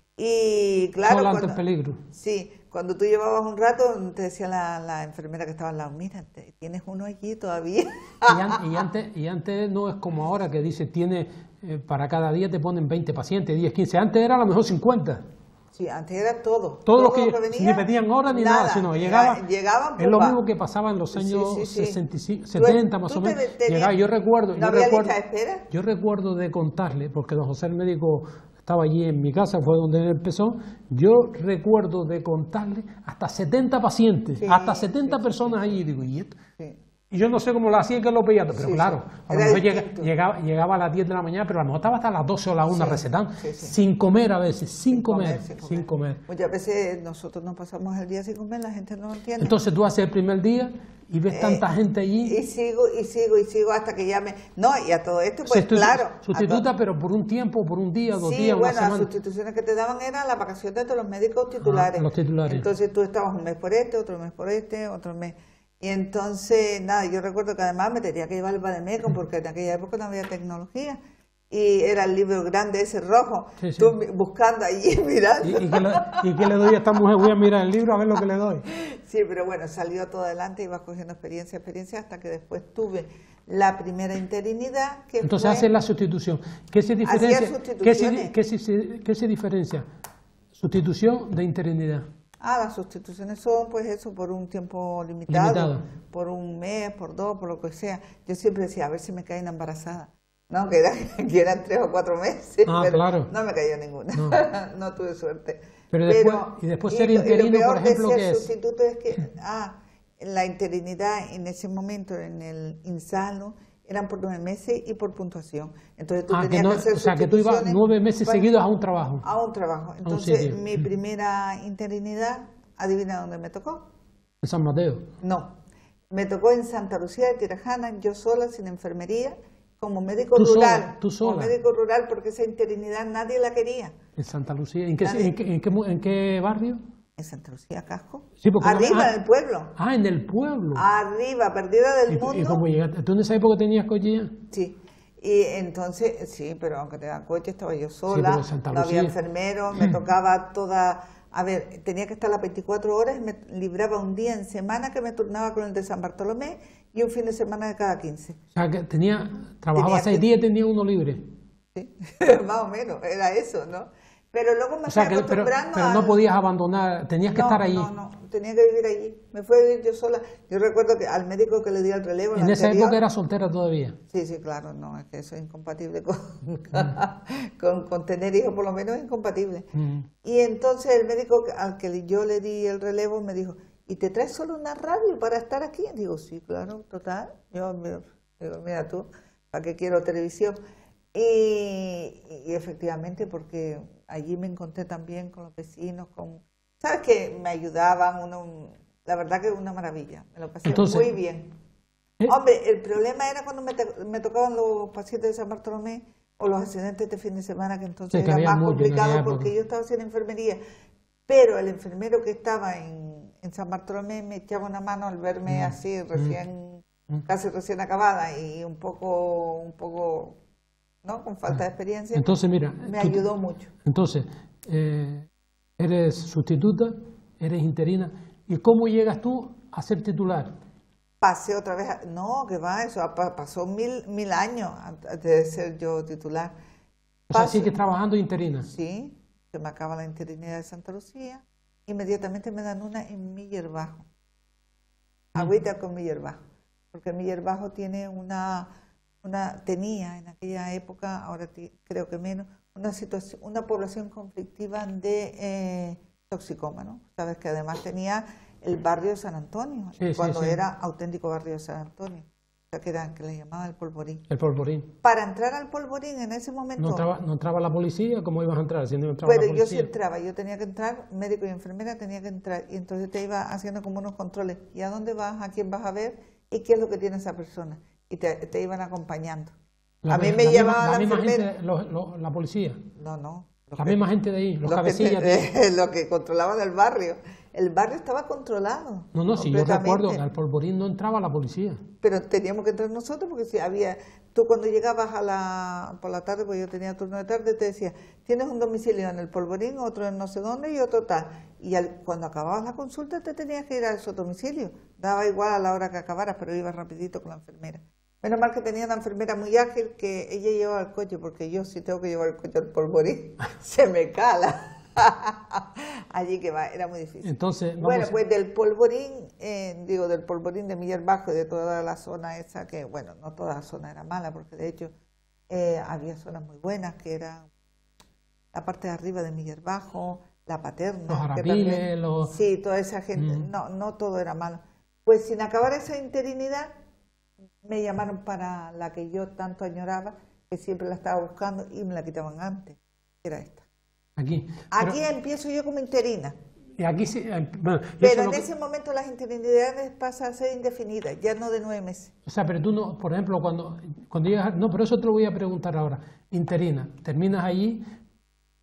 [SPEAKER 2] Y claro,
[SPEAKER 1] sola
[SPEAKER 2] cuando,
[SPEAKER 1] ante el peligro.
[SPEAKER 2] Sí, cuando tú llevabas un rato, te decía la, la enfermera que estaba al lado, mira, te, tienes uno allí todavía.
[SPEAKER 1] Y, an, y, antes, y antes no es como ahora que dice, tiene eh, para cada día te ponen veinte pacientes, diez, quince, antes era a lo mejor cincuenta.
[SPEAKER 2] Sí, antes era todo.
[SPEAKER 1] Todos los que, que venía, ni pedían horas ni nada, nada sino llegaba,
[SPEAKER 2] llegaban,
[SPEAKER 1] es lo mismo que pasaba en los años sí, sí, sí. sesenta y cinco, setenta más o menos.
[SPEAKER 2] Te,
[SPEAKER 1] llegaba, yo recuerdo,
[SPEAKER 2] ¿no
[SPEAKER 1] yo
[SPEAKER 2] había
[SPEAKER 1] recuerdo,
[SPEAKER 2] lista de espera?
[SPEAKER 1] Yo recuerdo de contarle, porque don José el médico estaba allí en mi casa, fue donde él empezó, yo recuerdo de contarle hasta setenta pacientes, sí, hasta setenta sí, personas sí, allí, digo, ¿y esto? Sí. Y yo no sé cómo lo hacían que lo pedían, pero sí, claro, a lo mejor llega, llegaba, llegaba a las diez de la mañana, pero a lo mejor estaba hasta las doce o las una sí, recetando, sí, sí. sin comer a veces, sin, sin, comer, comer, sin, comer, sin comer.
[SPEAKER 2] Muchas veces nosotros nos pasamos el día sin comer, la gente no lo entiende.
[SPEAKER 1] Entonces tú haces el primer día y ves eh, tanta gente allí.
[SPEAKER 2] Y sigo, y sigo, y sigo hasta que ya me... No, y a todo esto, pues
[SPEAKER 1] o sea, tú,
[SPEAKER 2] claro.
[SPEAKER 1] Sustituta, todo... pero por un tiempo, por un día, dos
[SPEAKER 2] sí,
[SPEAKER 1] días,
[SPEAKER 2] bueno,
[SPEAKER 1] una semana.
[SPEAKER 2] Las sustituciones que te daban eran las vacaciones de los médicos titulares.
[SPEAKER 1] Ah, los titulares.
[SPEAKER 2] Entonces tú estabas un mes por este, otro mes por este, otro mes... Y entonces, nada, yo recuerdo que además me tenía que llevar el vademecum porque en aquella época no había tecnología. y era el libro grande ese rojo, sí, sí. Tú buscando allí, mirando.
[SPEAKER 1] ¿Y, y, qué le, ¿Y qué le doy a esta mujer? Voy a mirar el libro a ver lo que le doy.
[SPEAKER 2] Sí, pero bueno, salió todo adelante, iba cogiendo experiencia, experiencia, hasta que después tuve la primera interinidad. Que
[SPEAKER 1] Entonces
[SPEAKER 2] fue,
[SPEAKER 1] hace la sustitución. ¿Qué se diferencia?
[SPEAKER 2] Hacía sustituciones.
[SPEAKER 1] ¿Qué se, qué, se, ¿Qué se diferencia? Sustitución de interinidad.
[SPEAKER 2] Ah, las sustituciones son, pues eso, por un tiempo limitado, limitado, por un mes, por dos, por lo que sea. Yo siempre decía, a ver si me caen embarazada. No, que, era, que eran tres o cuatro meses,
[SPEAKER 1] ah,
[SPEAKER 2] pero
[SPEAKER 1] claro.
[SPEAKER 2] no me cayó ninguna, no, no tuve suerte.
[SPEAKER 1] Pero después, pero, y después ser y, interino,
[SPEAKER 2] y
[SPEAKER 1] por ejemplo, ¿qué es?
[SPEAKER 2] Sustituto es que, ah, la interinidad en ese momento en el INSALU eran por nueve meses y por puntuación. Entonces tú
[SPEAKER 1] ah,
[SPEAKER 2] tenías
[SPEAKER 1] que, no,
[SPEAKER 2] que hacer
[SPEAKER 1] o sea, que tú ibas nueve meses para, seguidos a un trabajo.
[SPEAKER 2] A un trabajo. Entonces mi primera interinidad, ¿adivina dónde me tocó?
[SPEAKER 1] En San Mateo.
[SPEAKER 2] No, me tocó en Santa Lucía de Tirajana, yo sola, sin enfermería, como médico
[SPEAKER 1] ¿Tú
[SPEAKER 2] rural.
[SPEAKER 1] Sola, ¿Tú sola?
[SPEAKER 2] Como médico rural, porque esa interinidad nadie la quería.
[SPEAKER 1] En Santa Lucía, ¿en qué, en qué, en qué, en qué barrio?
[SPEAKER 2] En Santa Lucía, Casco.
[SPEAKER 1] Sí, porque
[SPEAKER 2] arriba,
[SPEAKER 1] no, ah,
[SPEAKER 2] en el pueblo.
[SPEAKER 1] Ah, en el pueblo.
[SPEAKER 2] Arriba, perdida del
[SPEAKER 1] ¿Y,
[SPEAKER 2] mundo.
[SPEAKER 1] ¿Y cómo llegaste? ¿Tú en esa época tenías coche ya?
[SPEAKER 2] Sí. Y entonces, sí, pero aunque tenga coche, estaba yo sola, sí, no había enfermeros, me tocaba toda... A ver, tenía que estar las veinticuatro horas, me libraba un día en semana que me turnaba con el de San Bartolomé y un fin de semana de cada quince.
[SPEAKER 1] O sea, que tenía, trabajaba tenía seis días y tenía uno libre.
[SPEAKER 2] Sí, más o menos, era eso, ¿no? Pero luego me
[SPEAKER 1] o sea,
[SPEAKER 2] fui
[SPEAKER 1] que,
[SPEAKER 2] acostumbrando
[SPEAKER 1] pero, pero no podías abandonar, tenías que
[SPEAKER 2] no,
[SPEAKER 1] estar allí.
[SPEAKER 2] No, no, tenía que vivir allí. Me fui a vivir yo sola. Yo recuerdo que al médico que le di el relevo...
[SPEAKER 1] ¿En esa anterior, época era soltera todavía?
[SPEAKER 2] Sí, sí, claro, no, es que eso es incompatible con, mm. con, con tener hijos, por lo menos es incompatible. Mm. Y entonces el médico al que yo le di el relevo me dijo, ¿y te traes solo una radio para estar aquí? Y digo, sí, claro, total. Yo digo, mira tú, ¿para qué quiero televisión? Y, y efectivamente, porque allí me encontré también con los vecinos, con sabes que me ayudaban, uno, la verdad que una maravilla, me lo pasé Entonces, muy bien. ¿eh? Hombre, el problema era cuando me, me tocaban los pacientes de San Bartolomé o los accidentes de fin de semana, que entonces sí, que era más mucho, complicado porque yo estaba haciendo enfermería, pero el enfermero que estaba en, en San Bartolomé me echaba una mano al verme mm. así, recién, mm. casi recién acabada y un poco, un poco... ¿no? Con falta de experiencia,
[SPEAKER 1] entonces, mira,
[SPEAKER 2] me tú, ayudó mucho.
[SPEAKER 1] Entonces, eh, eres sustituta, eres interina, ¿y cómo llegas tú a ser titular?
[SPEAKER 2] Pasé otra vez, a, no, que va, eso pasó mil, mil años antes de ser yo titular.
[SPEAKER 1] O sea, sigues trabajando interina.
[SPEAKER 2] Sí, se me acaba la interinidad de Santa Lucía, inmediatamente me dan una en Miller Bajo, agüita con Miller Bajo, porque Miller Bajo tiene una... Una, tenía en aquella época, ahora creo que menos, una situación, una población conflictiva de eh, toxicómanos. Sabes que además tenía el barrio San Antonio, sí, cuando sí, sí. era auténtico barrio San Antonio, o sea que era que le llamaban el Polvorín.
[SPEAKER 1] El Polvorín.
[SPEAKER 2] Para entrar al Polvorín en ese momento.
[SPEAKER 1] No entraba, no entraba la policía, ¿cómo ibas a entrar? Si no entraba
[SPEAKER 2] pero
[SPEAKER 1] la policía.
[SPEAKER 2] yo sí entraba, yo tenía que entrar, médico y enfermera tenía que entrar, y entonces te iba haciendo como unos controles. ¿Y a dónde vas? ¿A quién vas a ver? ¿Y qué es lo que tiene esa persona? Y te, te iban acompañando.
[SPEAKER 1] La,
[SPEAKER 2] a mí me
[SPEAKER 1] la
[SPEAKER 2] llevaba
[SPEAKER 1] la,
[SPEAKER 2] la
[SPEAKER 1] misma
[SPEAKER 2] enfermera.
[SPEAKER 1] gente, lo, lo, la policía.
[SPEAKER 2] No, no.
[SPEAKER 1] La
[SPEAKER 2] que,
[SPEAKER 1] misma gente de ahí, los, los cabecillas.
[SPEAKER 2] Que, de, lo que controlaban el barrio. El barrio estaba controlado.
[SPEAKER 1] No, no, si yo recuerdo que al Polvorín no entraba la policía.
[SPEAKER 2] Pero teníamos que entrar nosotros porque si había... Tú cuando llegabas a la, por la tarde, pues yo tenía turno de tarde, te decía, tienes un domicilio en el Polvorín, otro en no sé dónde y otro tal. Y al, cuando acababas la consulta te tenías que ir a esos domicilios. Daba igual a la hora que acabaras, pero ibas rapidito con la enfermera. Menos mal que tenía una enfermera muy ágil que ella llevaba el coche, porque yo si tengo que llevar el coche al Polvorín, se me cala. Allí que va, era muy difícil.
[SPEAKER 1] Entonces,
[SPEAKER 2] bueno, pues del Polvorín, eh, digo, del Polvorín de Miller Bajo y de toda la zona esa, que bueno, no toda la zona era mala, porque de hecho eh, había zonas muy buenas, que era la parte de arriba de Miller Bajo, la Paterna.
[SPEAKER 1] Los Arapiles, los...
[SPEAKER 2] Sí, toda esa gente, mm. no, no todo era malo. Pues sin acabar esa interinidad, me llamaron para la que yo tanto añoraba, que siempre la estaba buscando y me la quitaban antes, era esta.
[SPEAKER 1] Aquí.
[SPEAKER 2] Aquí pero, empiezo yo como interina.
[SPEAKER 1] Y aquí sí, bueno,
[SPEAKER 2] pero en ese que... momento las interinidades pasan a ser indefinidas, ya no de nueve meses.
[SPEAKER 1] O sea, pero tú no, por ejemplo, cuando, cuando llegas, no, pero eso te lo voy a preguntar ahora. Interina, terminas allí,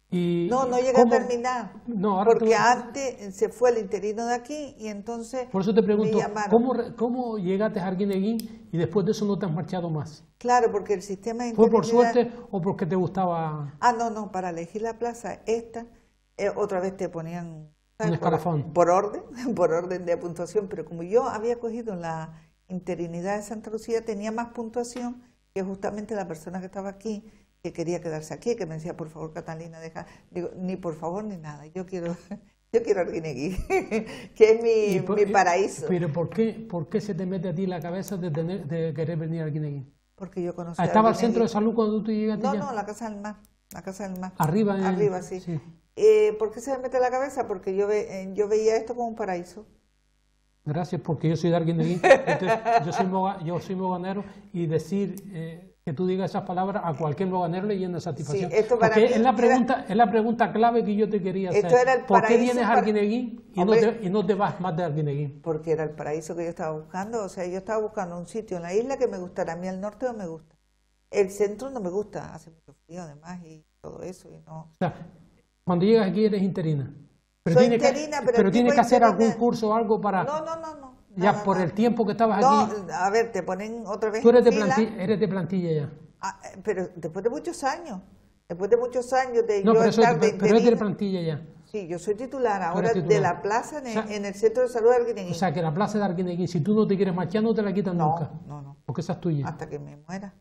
[SPEAKER 1] Y
[SPEAKER 2] no, no llegué ¿cómo? a terminar, no, ahora porque antes se fue el interino de aquí y entonces
[SPEAKER 1] por eso te pregunto, ¿cómo, ¿cómo llegaste a Arguineguín y después de eso no te has marchado más?
[SPEAKER 2] Claro, porque el sistema de
[SPEAKER 1] ¿Fue por suerte o porque te gustaba?
[SPEAKER 2] Ah, no, no, para elegir la plaza esta, eh, otra vez te ponían
[SPEAKER 1] un escalafón.
[SPEAKER 2] Por, por orden, por orden de puntuación, pero como yo había cogido la interinidad de Santa Lucía, tenía más puntuación que justamente la persona que estaba aquí, que quería quedarse aquí, que me decía, por favor, Catalina, deja, digo, ni por favor ni nada, yo quiero, yo quiero Arguineguín, que es mi, por, mi paraíso.
[SPEAKER 1] Pero ¿por qué, ¿por qué se te mete a ti la cabeza de, tener, de querer venir a Arguineguín?
[SPEAKER 2] Porque yo conocí.
[SPEAKER 1] ¿Estaba el centro de salud cuando tú llegaste?
[SPEAKER 2] No,
[SPEAKER 1] ya?
[SPEAKER 2] no, la Casa del Mar, la Casa del Mar.
[SPEAKER 1] Arriba, en...
[SPEAKER 2] arriba, sí.
[SPEAKER 1] sí.
[SPEAKER 2] Eh, ¿Por qué se me mete a la cabeza? Porque yo, ve, eh, yo veía esto como un paraíso.
[SPEAKER 1] Gracias, porque yo soy de Arguineguín, yo soy moga, yo soy moganero y decir eh, que tú digas esas palabras a cualquier moganero le llena satisfacción.
[SPEAKER 2] Sí, esto para
[SPEAKER 1] porque
[SPEAKER 2] mí
[SPEAKER 1] es la pregunta, era, es la pregunta clave que yo te quería hacer.
[SPEAKER 2] Esto era el
[SPEAKER 1] ¿Por qué vienes
[SPEAKER 2] para...
[SPEAKER 1] a Arguineguín y, no te, y no te vas más de Arguineguín?
[SPEAKER 2] Porque era el paraíso que yo estaba buscando, o sea, yo estaba buscando un sitio en la isla que me gustara. A mí el norte no me gusta, el centro no me gusta, hace mucho frío además y todo eso y no.
[SPEAKER 1] O sea, cuando llegas aquí eres interina. Pero
[SPEAKER 2] Soy
[SPEAKER 1] tienes
[SPEAKER 2] interina,
[SPEAKER 1] que,
[SPEAKER 2] pero,
[SPEAKER 1] pero tienes que hacer
[SPEAKER 2] interina...
[SPEAKER 1] algún curso o algo para...
[SPEAKER 2] No, no, no, no.
[SPEAKER 1] Ya
[SPEAKER 2] nada,
[SPEAKER 1] por
[SPEAKER 2] nada.
[SPEAKER 1] el tiempo que estabas
[SPEAKER 2] no,
[SPEAKER 1] aquí...
[SPEAKER 2] No, a ver, te ponen otra vez
[SPEAKER 1] Tú eres de,
[SPEAKER 2] fila.
[SPEAKER 1] plantilla, eres de plantilla ya.
[SPEAKER 2] Ah, pero después de muchos años, después de muchos años de
[SPEAKER 1] no,
[SPEAKER 2] yo
[SPEAKER 1] pero
[SPEAKER 2] estar
[SPEAKER 1] soy,
[SPEAKER 2] de
[SPEAKER 1] pero, pero es de plantilla ya.
[SPEAKER 2] Sí, yo soy titular ahora
[SPEAKER 1] titular.
[SPEAKER 2] de la plaza en el,
[SPEAKER 1] o sea,
[SPEAKER 2] en el centro de salud de Arguineguín.
[SPEAKER 1] O sea, que la plaza de Arguineguín, si tú no te quieres marchar, no te la quitan
[SPEAKER 2] no,
[SPEAKER 1] nunca.
[SPEAKER 2] No, no,
[SPEAKER 1] porque esa es tuya.
[SPEAKER 2] Hasta que me muera.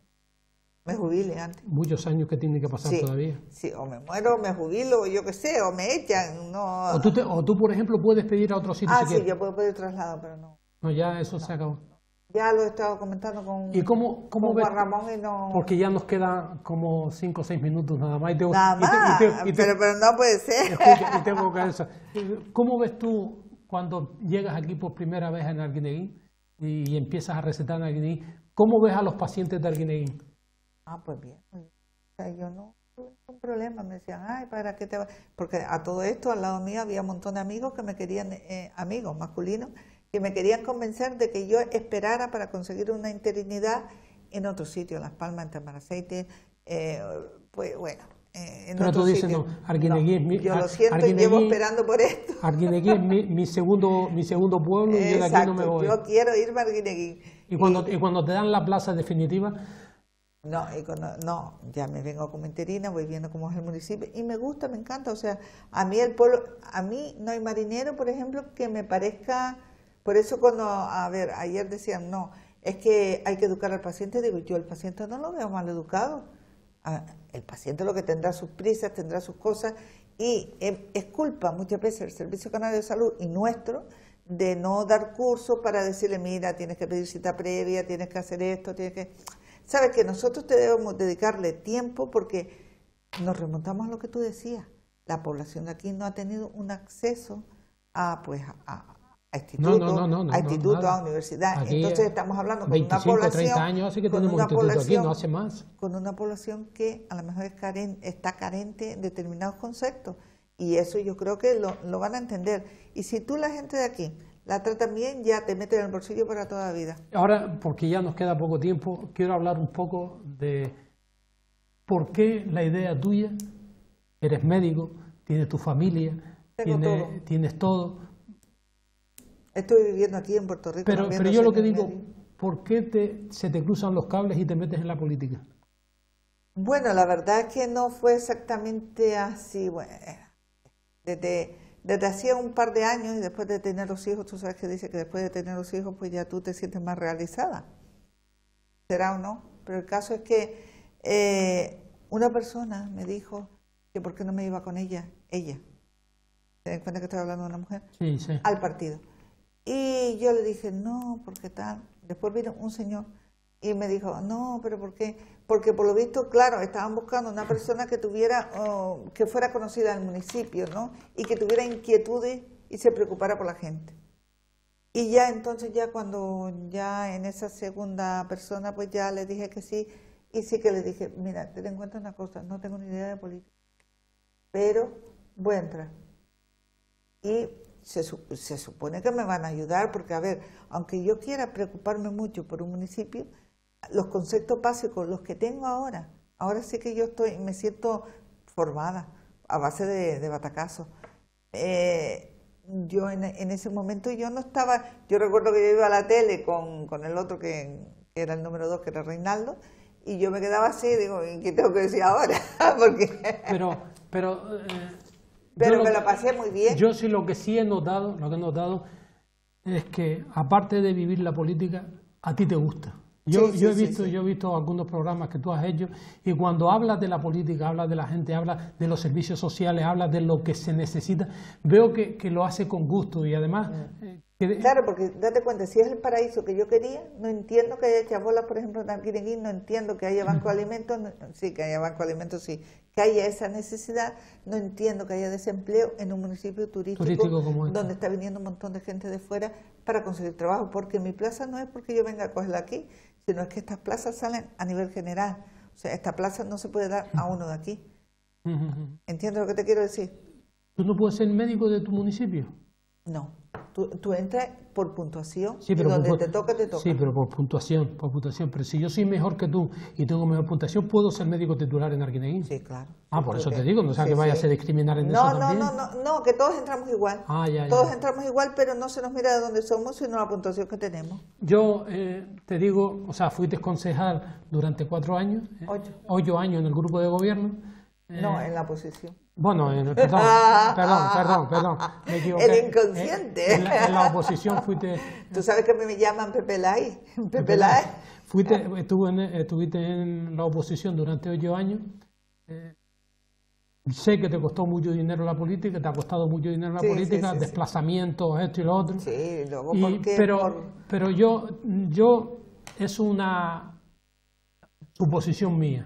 [SPEAKER 2] Me jubile antes.
[SPEAKER 1] Muchos años que tiene que pasar
[SPEAKER 2] sí,
[SPEAKER 1] todavía.
[SPEAKER 2] Sí, o me muero, me jubilo, yo qué sé, o me echan. No.
[SPEAKER 1] O, tú te, o tú, por ejemplo, puedes pedir a otro sitio
[SPEAKER 2] ah,
[SPEAKER 1] si
[SPEAKER 2] sí,
[SPEAKER 1] quieres.
[SPEAKER 2] yo puedo pedir traslado, pero no.
[SPEAKER 1] No, ya eso
[SPEAKER 2] no,
[SPEAKER 1] se acabó.
[SPEAKER 2] Ya lo he estado comentando con,
[SPEAKER 1] ¿Y cómo, cómo
[SPEAKER 2] con
[SPEAKER 1] ves?
[SPEAKER 2] Juan Ramón y no...
[SPEAKER 1] Porque ya nos queda como cinco o seis minutos nada más. Y tengo,
[SPEAKER 2] nada más,
[SPEAKER 1] y te, y te, y te,
[SPEAKER 2] pero, pero no puede ser.
[SPEAKER 1] Escucha, y tengo que eso. ¿Cómo ves tú cuando llegas aquí por primera vez en Arguineguín y, y empiezas a recetar en Arguineguín? ¿Cómo ves a los pacientes de Arguineguín?
[SPEAKER 2] Ah, pues bien. O sea, yo no tuve ningún problema. Me decían, ay, ¿para qué te vas? Porque a todo esto, al lado mío, había un montón de amigos que me querían, eh, amigos masculinos, que me querían convencer de que yo esperara para conseguir una interinidad en otro sitio, en Las Palmas, en Tamaraceite, eh, pues bueno. Eh, en
[SPEAKER 1] Pero
[SPEAKER 2] otro
[SPEAKER 1] tú dices,
[SPEAKER 2] sitio.
[SPEAKER 1] no, Arguineguín es mi...
[SPEAKER 2] Yo lo siento y llevo esperando por esto.
[SPEAKER 1] Arguineguín es mi, mi, segundo, mi segundo pueblo y yo de aquí no me voy.
[SPEAKER 2] Yo quiero irme a Arguineguín.
[SPEAKER 1] ¿Y cuando, y, y cuando te dan la plaza definitiva?
[SPEAKER 2] No, y cuando, no, ya me vengo como interina, voy viendo cómo es el municipio y me gusta, me encanta. O sea, a mí el pueblo, a mí no hay marinero, por ejemplo, que me parezca... Por eso cuando, a ver, ayer decían, no, es que hay que educar al paciente, digo, yo el paciente no lo veo mal educado. El paciente lo que tendrá sus prisas, tendrá sus cosas y es culpa muchas veces del Servicio Canario de Salud y nuestro de no dar cursos para decirle, mira, tienes que pedir cita previa, tienes que hacer esto, tienes que... Sabes que nosotros te debemos dedicarle tiempo porque nos remontamos a lo que tú decías. La población de aquí no ha tenido un acceso a, pues, a, a institutos,
[SPEAKER 1] no, no, no, no,
[SPEAKER 2] a, instituto,
[SPEAKER 1] no,
[SPEAKER 2] a universidad.
[SPEAKER 1] Aquí
[SPEAKER 2] entonces estamos hablando con
[SPEAKER 1] veinticinco,
[SPEAKER 2] una población...
[SPEAKER 1] treinta años hace que tenemos un instituto aquí, no hace más.
[SPEAKER 2] Con una población que a lo mejor es carente, está carente de determinados conceptos. Y eso yo creo que lo, lo van a entender. Y si tú la gente de aquí la tratan bien, ya te meten en el bolsillo para toda la vida.
[SPEAKER 1] Ahora, porque ya nos queda poco tiempo, quiero hablar un poco de por qué la idea tuya, eres médico, tienes tu familia,
[SPEAKER 2] Tengo
[SPEAKER 1] tienes,
[SPEAKER 2] todo.
[SPEAKER 1] tienes todo.
[SPEAKER 2] Estoy viviendo aquí en Puerto Rico.
[SPEAKER 1] Pero, pero yo lo que digo, ¿por qué te, se te cruzan los cables y te metes en la política?
[SPEAKER 2] Bueno, la verdad es que no fue exactamente así. Bueno, desde, desde hacía un par de años y después de tener los hijos, tú sabes que dice que después de tener los hijos, pues ya tú te sientes más realizada. ¿Será o no? Pero el caso es que eh, una persona me dijo que por qué no me iba con ella, ella. ¿Se dan cuenta que estoy hablando de una mujer?
[SPEAKER 1] Sí, sí.
[SPEAKER 2] Al partido. Y yo le dije, no, porque tal. Después vino un señor y me dijo, no, pero ¿por qué? Porque por lo visto, claro, estaban buscando una persona que tuviera, oh, que fuera conocida en el municipio, ¿no? Y que tuviera inquietudes y se preocupara por la gente. Y ya entonces, ya cuando ya en esa segunda persona, pues ya le dije que sí. Y sí que le dije, mira, ten en cuenta una cosa, no tengo ni idea de política, pero voy a entrar. Y se, se supone que me van a ayudar, porque a ver, aunque yo quiera preocuparme mucho por un municipio, los conceptos básicos, los que tengo ahora, ahora sí que yo estoy, me siento formada. a base de, de batacazos. Eh, yo en, en ese momento yo no estaba, yo recuerdo que yo iba a la tele con, con el otro que, que era el número dos, que era Reinaldo, y yo me quedaba así, digo, ¿y qué tengo que decir ahora? Porque
[SPEAKER 1] pero pero, eh,
[SPEAKER 2] pero me lo pasé muy bien.
[SPEAKER 1] Yo sí lo que sí he notado, lo que he notado es que aparte de vivir la política, a ti te gusta. Yo, sí, sí, yo, he visto, sí, sí. yo he visto algunos programas que tú has hecho y cuando hablas de la política, hablas de la gente, hablas de los servicios sociales, hablas de lo que se necesita, veo que, que lo hace con gusto y además... Eh, que...
[SPEAKER 2] Claro, porque date cuenta, si es el paraíso que yo quería, no entiendo que haya chabolas, por ejemplo, en Arquineguín, no entiendo que haya banco de alimentos, no, sí, que haya banco de alimentos, sí, que haya esa necesidad, no entiendo que haya desempleo en un municipio turístico,
[SPEAKER 1] turístico como este,
[SPEAKER 2] donde está viniendo un montón de gente de fuera para conseguir trabajo, porque mi plaza no es porque yo venga a cogerla aquí, sino es que estas plazas salen a nivel general. O sea, esta plaza no se puede dar a uno de aquí. ¿Entiendes lo que te quiero decir?
[SPEAKER 1] ¿Tú no puedes ser médico de tu municipio?
[SPEAKER 2] No. Tú, tú entras por puntuación,
[SPEAKER 1] sí, pero
[SPEAKER 2] y donde
[SPEAKER 1] por,
[SPEAKER 2] te toca, te toca.
[SPEAKER 1] Sí, pero por puntuación, por puntuación. Pero si yo soy mejor que tú y tengo mejor puntuación, ¿puedo ser médico titular en Arquineguín?
[SPEAKER 2] Sí, claro.
[SPEAKER 1] Ah, por eso te digo, no sea sí, que vaya sí. a discriminar en
[SPEAKER 2] no,
[SPEAKER 1] eso
[SPEAKER 2] no,
[SPEAKER 1] también.
[SPEAKER 2] No, no, no, no, que todos entramos igual.
[SPEAKER 1] Ah, ya, ya.
[SPEAKER 2] Todos entramos igual, pero no se nos mira de dónde somos, sino la puntuación que tenemos.
[SPEAKER 1] Yo eh, te digo, o sea, fuiste concejal durante cuatro años. Eh,
[SPEAKER 2] ocho.
[SPEAKER 1] Ocho años en el grupo de gobierno.
[SPEAKER 2] Eh, no, en la oposición.
[SPEAKER 1] Bueno, en, perdón, perdón, perdón, perdón, me equivoqué.
[SPEAKER 2] El inconsciente.
[SPEAKER 1] En, en, la, en la oposición fuiste...
[SPEAKER 2] Tú sabes que me llaman Pepe Lai. Pepe Lai.
[SPEAKER 1] Fuiste, estuve en, estuviste en la oposición durante ocho años. Eh, sé que te costó mucho dinero la política, te ha costado mucho dinero la sí, política, sí, sí, desplazamientos, sí. esto y lo otro.
[SPEAKER 2] Sí, luego
[SPEAKER 1] y,
[SPEAKER 2] ¿por qué?
[SPEAKER 1] Pero,
[SPEAKER 2] Por...
[SPEAKER 1] pero yo, yo, es una suposición mía.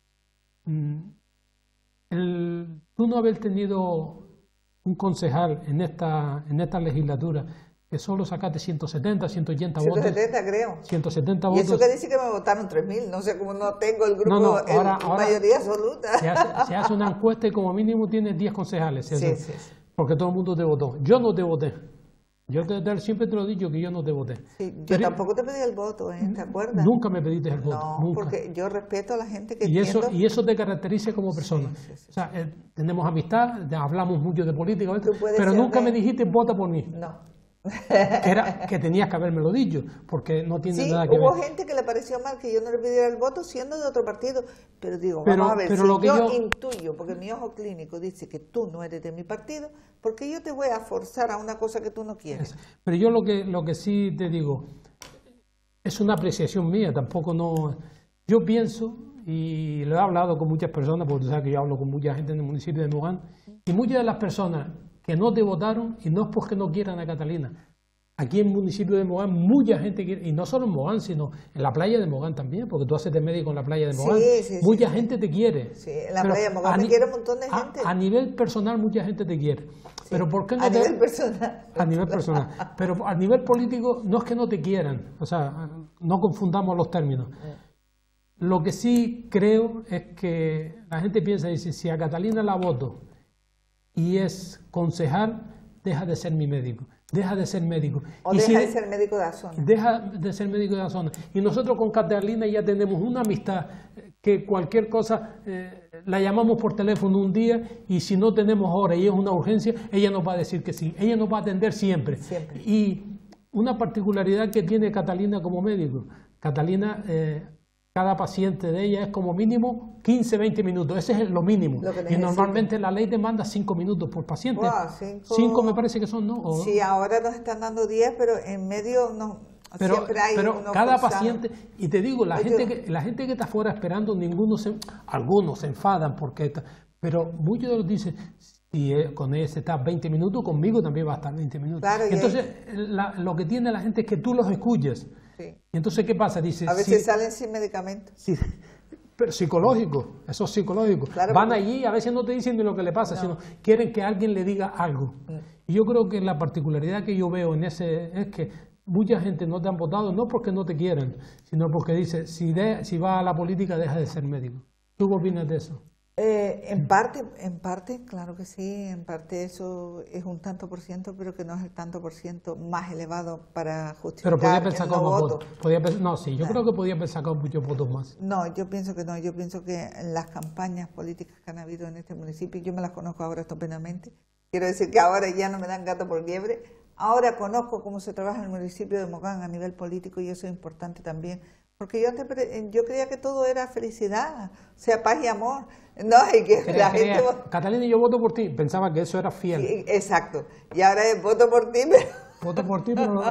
[SPEAKER 1] El, tú no haber tenido un concejal en esta, en esta legislatura que solo sacaste ciento setenta, ciento ochenta votos.
[SPEAKER 2] ciento setenta creo.
[SPEAKER 1] ciento setenta
[SPEAKER 2] y
[SPEAKER 1] votos.
[SPEAKER 2] eso que dice que me votaron tres mil, no sé cómo no tengo el grupo,
[SPEAKER 1] no, no, ahora,
[SPEAKER 2] en
[SPEAKER 1] ahora
[SPEAKER 2] mayoría absoluta.
[SPEAKER 1] Se hace, se hace una encuesta y como mínimo tienes diez concejales.
[SPEAKER 2] Sí, sí, sí.
[SPEAKER 1] Porque todo el mundo te votó. Yo no te voté. Yo te, te, siempre te lo he dicho que yo no te voté.
[SPEAKER 2] Sí, yo
[SPEAKER 1] Pero,
[SPEAKER 2] tampoco te pedí el voto, ¿eh? ¿Te acuerdas?
[SPEAKER 1] Nunca me pediste el voto.
[SPEAKER 2] No,
[SPEAKER 1] nunca.
[SPEAKER 2] porque yo respeto a la gente que
[SPEAKER 1] y eso
[SPEAKER 2] entiendo...
[SPEAKER 1] Y eso te caracteriza como persona.
[SPEAKER 2] Sí, sí, sí,
[SPEAKER 1] o sea, eh, tenemos amistad, hablamos mucho de política, pero nunca
[SPEAKER 2] de...
[SPEAKER 1] me dijiste vota por mí.
[SPEAKER 2] No.
[SPEAKER 1] que, era, que tenías que habérmelo dicho, porque no tiene
[SPEAKER 2] sí,
[SPEAKER 1] nada que ver.
[SPEAKER 2] Sí, hubo gente que le pareció mal que yo no le pidiera el voto siendo de otro partido, pero digo,
[SPEAKER 1] pero,
[SPEAKER 2] vamos a ver,
[SPEAKER 1] pero
[SPEAKER 2] si
[SPEAKER 1] lo que
[SPEAKER 2] yo,
[SPEAKER 1] yo
[SPEAKER 2] intuyo, porque mi ojo clínico dice que tú no eres de mi partido, ¿por qué yo te voy a forzar a una cosa que tú no quieres?
[SPEAKER 1] Pero yo lo que, lo que sí te digo, es una apreciación mía, tampoco no... Yo pienso, y lo he hablado con muchas personas, porque tú sabes que yo hablo con mucha gente en el municipio de Mogán, y muchas de las personas que no te votaron, y no es porque no quieran a Catalina, aquí en el municipio de Mogán, mucha gente quiere, y no solo en Mogán, sino en la playa de Mogán también, porque tú haces de médico en la playa de Mogán.
[SPEAKER 2] Sí, sí,
[SPEAKER 1] mucha
[SPEAKER 2] sí,
[SPEAKER 1] gente
[SPEAKER 2] sí.
[SPEAKER 1] te quiere.
[SPEAKER 2] Sí, en la playa de Mogán me quiere un montón de gente.
[SPEAKER 1] A, a nivel personal, mucha gente te quiere. Sí, pero ¿por qué no
[SPEAKER 2] a
[SPEAKER 1] te,
[SPEAKER 2] nivel personal.
[SPEAKER 1] A nivel personal. Pero a nivel político, no es que no te quieran, o sea, no confundamos los términos. Lo que sí creo es que la gente piensa, dice, si a Catalina la voto y es concejal, deja de ser mi médico. Deja de ser médico.
[SPEAKER 2] O
[SPEAKER 1] y
[SPEAKER 2] deja
[SPEAKER 1] si
[SPEAKER 2] de ser médico de la zona.
[SPEAKER 1] Deja de ser médico de la zona. Y nosotros con Catalina ya tenemos una amistad que cualquier cosa eh, la llamamos por teléfono un día y si no tenemos hora y es una urgencia, ella nos va a decir que sí. Ella nos va a atender siempre.
[SPEAKER 2] Siempre.
[SPEAKER 1] Y una particularidad que tiene Catalina como médico. Catalina... Eh, cada paciente de ella es como mínimo quince, veinte minutos, ese es lo mínimo.
[SPEAKER 2] Lo
[SPEAKER 1] y normalmente la ley demanda cinco minutos por paciente.
[SPEAKER 2] Wow, cinco...
[SPEAKER 1] cinco me parece que son, ¿no? ¿O...
[SPEAKER 2] Sí, ahora nos están dando diez, pero en medio no,
[SPEAKER 1] pero,
[SPEAKER 2] siempre hay
[SPEAKER 1] pero
[SPEAKER 2] uno
[SPEAKER 1] cada
[SPEAKER 2] forzado.
[SPEAKER 1] paciente, y te digo, la
[SPEAKER 2] Oye,
[SPEAKER 1] gente, que, la gente que está afuera esperando, ninguno se, algunos se enfadan, porque pero muchos de los dicen, si con ese está veinte minutos, conmigo también va a estar veinte minutos.
[SPEAKER 2] Claro,
[SPEAKER 1] entonces, la, lo que tiene la gente es que tú los escuches.
[SPEAKER 2] Sí.
[SPEAKER 1] Y entonces, ¿qué pasa? Dice,
[SPEAKER 2] a veces
[SPEAKER 1] si,
[SPEAKER 2] salen sin medicamentos.
[SPEAKER 1] Si, pero psicológico, eso es psicológico.
[SPEAKER 2] Claro,
[SPEAKER 1] van
[SPEAKER 2] porque...
[SPEAKER 1] allí, a veces no te dicen ni lo que le pasa,
[SPEAKER 2] no.
[SPEAKER 1] sino quieren que alguien le diga algo. Mm. Y yo creo que la particularidad que yo veo en ese es que mucha gente no te han votado, no porque no te quieran, sino porque dice, si, de, si va a la política, deja de ser médico. ¿Tú qué opinas de eso?
[SPEAKER 2] Eh, en parte, en parte, claro que sí, en parte eso es un tanto por ciento, pero que no es el tanto por ciento más elevado para justificar.
[SPEAKER 1] Pero podía haber sacado
[SPEAKER 2] el no
[SPEAKER 1] más
[SPEAKER 2] voto.
[SPEAKER 1] votos. Podía haber, no, sí, yo
[SPEAKER 2] No.
[SPEAKER 1] creo que podía haber sacado muchos votos más.
[SPEAKER 2] No, yo pienso que no, yo pienso que las campañas políticas que han habido en este municipio, yo me las conozco ahora estupendamente, quiero decir que ahora ya no me dan gato por liebre, ahora conozco cómo se trabaja en el municipio de Mogán a nivel político y eso es importante también. Porque yo antes yo creía que todo era felicidad, o sea, paz y amor. No, y que
[SPEAKER 1] Quería,
[SPEAKER 2] la
[SPEAKER 1] quería,
[SPEAKER 2] gente...
[SPEAKER 1] Catalina, yo voto por ti. Pensaba que eso era fiel.
[SPEAKER 2] Sí, exacto. Y ahora es voto por ti, pero...
[SPEAKER 1] Voto por ti, pero no.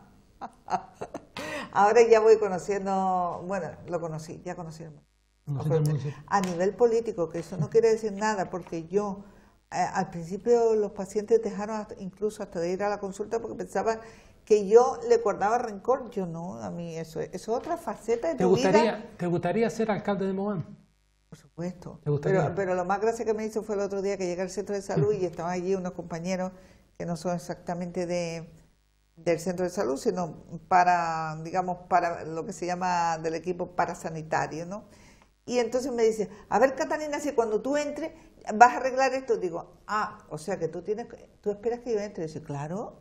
[SPEAKER 2] Ahora ya voy conociendo... Bueno, lo conocí, ya conocí.
[SPEAKER 1] No,
[SPEAKER 2] a nivel político, que eso no quiere decir nada, porque yo... Eh, al principio los pacientes dejaron hasta, incluso hasta de ir a la consulta porque pensaban que yo le guardaba rencor. Yo no, a mí eso, eso es otra faceta de
[SPEAKER 1] ¿Te
[SPEAKER 2] tu
[SPEAKER 1] gustaría,
[SPEAKER 2] vida.
[SPEAKER 1] ¿Te gustaría ser alcalde de Mogán?
[SPEAKER 2] Por supuesto.
[SPEAKER 1] ¿Te gustaría?
[SPEAKER 2] Pero, pero lo más gracioso que me hizo fue el otro día que llegué al centro de salud y estaban allí unos compañeros que no son exactamente de, del centro de salud, sino para, digamos, para lo que se llama del equipo parasanitario, ¿no? Y entonces me dice, a ver, Catalina, si cuando tú entres vas a arreglar esto, digo, ah, o sea que tú tienes, tú esperas que yo entre. Y dice, claro,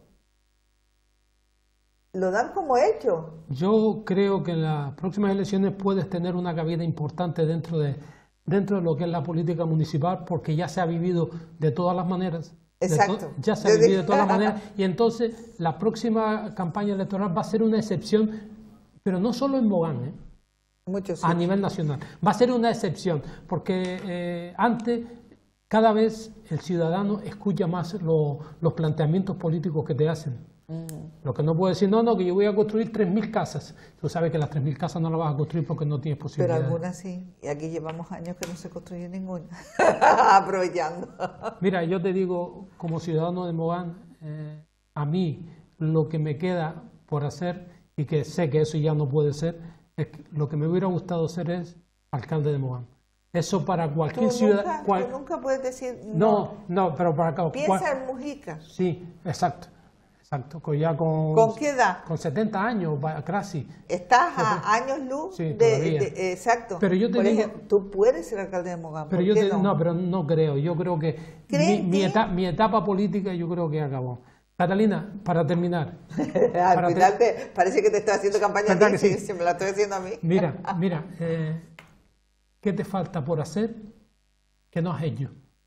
[SPEAKER 2] lo dan como hecho.
[SPEAKER 1] Yo creo que en las próximas elecciones puedes tener una cabida importante dentro de, dentro de lo que es la política municipal, porque ya se ha vivido de todas las maneras.
[SPEAKER 2] Exacto.
[SPEAKER 1] Ya se ha vivido de todas las maneras, y entonces la próxima campaña electoral va a ser una excepción, pero no solo en Mogán, ¿eh?
[SPEAKER 2] Mucho, sí.
[SPEAKER 1] A nivel nacional. Va a ser una excepción, porque eh, antes cada vez el ciudadano escucha más lo, los planteamientos políticos que te hacen. Mm. Lo que no puede decir, no, no, que yo voy a construir tres mil casas. Tú sabes que las tres mil casas no las vas a construir porque no tienes posibilidad.
[SPEAKER 2] Pero algunas sí, y aquí llevamos años que no se construye ninguna, aprovechando.
[SPEAKER 1] Mira, yo te digo, como ciudadano de Mogán, eh, a mí lo que me queda por hacer, y que sé que eso ya no puede ser, es que lo que me hubiera gustado ser es alcalde de Mogán. Eso para cualquier
[SPEAKER 2] ¿Tú
[SPEAKER 1] ciudad...
[SPEAKER 2] Nunca,
[SPEAKER 1] cual,
[SPEAKER 2] tú nunca puedes decir
[SPEAKER 1] no. No, no, pero para...
[SPEAKER 2] Piensa
[SPEAKER 1] cual,
[SPEAKER 2] en Mujica.
[SPEAKER 1] Sí, exacto. Exacto, con ya con...
[SPEAKER 2] ¿Con qué edad?
[SPEAKER 1] Con setenta años, casi.
[SPEAKER 2] Estás a años luz
[SPEAKER 1] sí,
[SPEAKER 2] de,
[SPEAKER 1] todavía.
[SPEAKER 2] de... Exacto.
[SPEAKER 1] Pero yo te
[SPEAKER 2] Por
[SPEAKER 1] digo,
[SPEAKER 2] ejemplo, tú puedes ser alcalde de Mogán.
[SPEAKER 1] Pero
[SPEAKER 2] ¿por
[SPEAKER 1] yo
[SPEAKER 2] qué
[SPEAKER 1] te,
[SPEAKER 2] no?
[SPEAKER 1] no, pero no creo. Yo creo que mi, mi, etapa, mi etapa política yo creo que acabó. Catalina, para terminar.
[SPEAKER 2] Al
[SPEAKER 1] para
[SPEAKER 2] final
[SPEAKER 1] te...
[SPEAKER 2] te, parece que te estoy haciendo campaña a ti, sí. Si me la estoy haciendo a mí.
[SPEAKER 1] Mira, mira, eh, ¿qué te falta por hacer que no has hecho?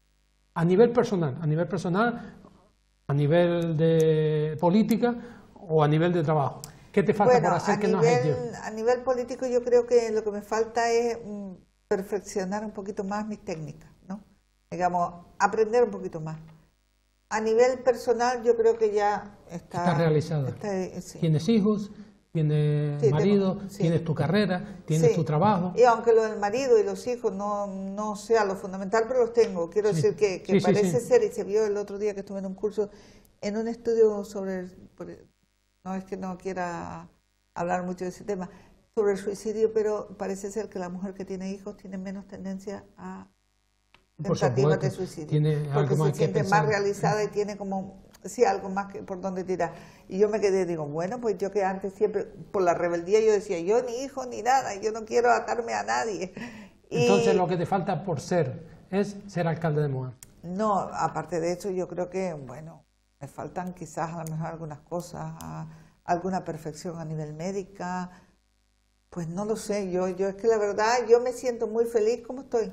[SPEAKER 1] A nivel personal, a nivel personal, a nivel de política o a nivel de trabajo. ¿Qué te falta
[SPEAKER 2] bueno,
[SPEAKER 1] por hacer que
[SPEAKER 2] nivel,
[SPEAKER 1] no has hecho?
[SPEAKER 2] A nivel político yo creo que lo que me falta es mm, perfeccionar un poquito más mis técnicas, ¿no? Digamos, aprender un poquito más. A nivel personal yo creo que ya está...
[SPEAKER 1] Está realizada.
[SPEAKER 2] Está, sí.
[SPEAKER 1] ¿Tienes hijos? ¿Tienes sí, marido? Tengo, sí. ¿Tienes tu carrera? ¿Tienes sí. tu trabajo?
[SPEAKER 2] Y aunque lo del marido y los hijos no, no sea lo fundamental, pero los tengo. Quiero sí. decir que, que parece ser, y se vio el otro día que estuve en un curso, en un estudio sobre... El, no es que no quiera hablar mucho de ese tema, sobre el suicidio, pero parece ser que la mujer que tiene hijos tiene menos tendencia a tentativas de suicidio.
[SPEAKER 1] Tiene
[SPEAKER 2] porque
[SPEAKER 1] algo más
[SPEAKER 2] se siente
[SPEAKER 1] que
[SPEAKER 2] más realizada y tiene como, sí, algo más que por donde tirar. Y yo me quedé, digo, bueno, pues yo que antes siempre, por la rebeldía yo decía, yo ni hijo ni nada, yo no quiero atarme a nadie.
[SPEAKER 1] Entonces
[SPEAKER 2] y,
[SPEAKER 1] lo que te falta por ser es ser alcalde de Mogán.
[SPEAKER 2] No, aparte de eso yo creo que, bueno, me faltan quizás a lo mejor algunas cosas, a, alguna perfección a nivel médica, pues no lo sé, yo, yo es que la verdad yo me siento muy feliz como estoy.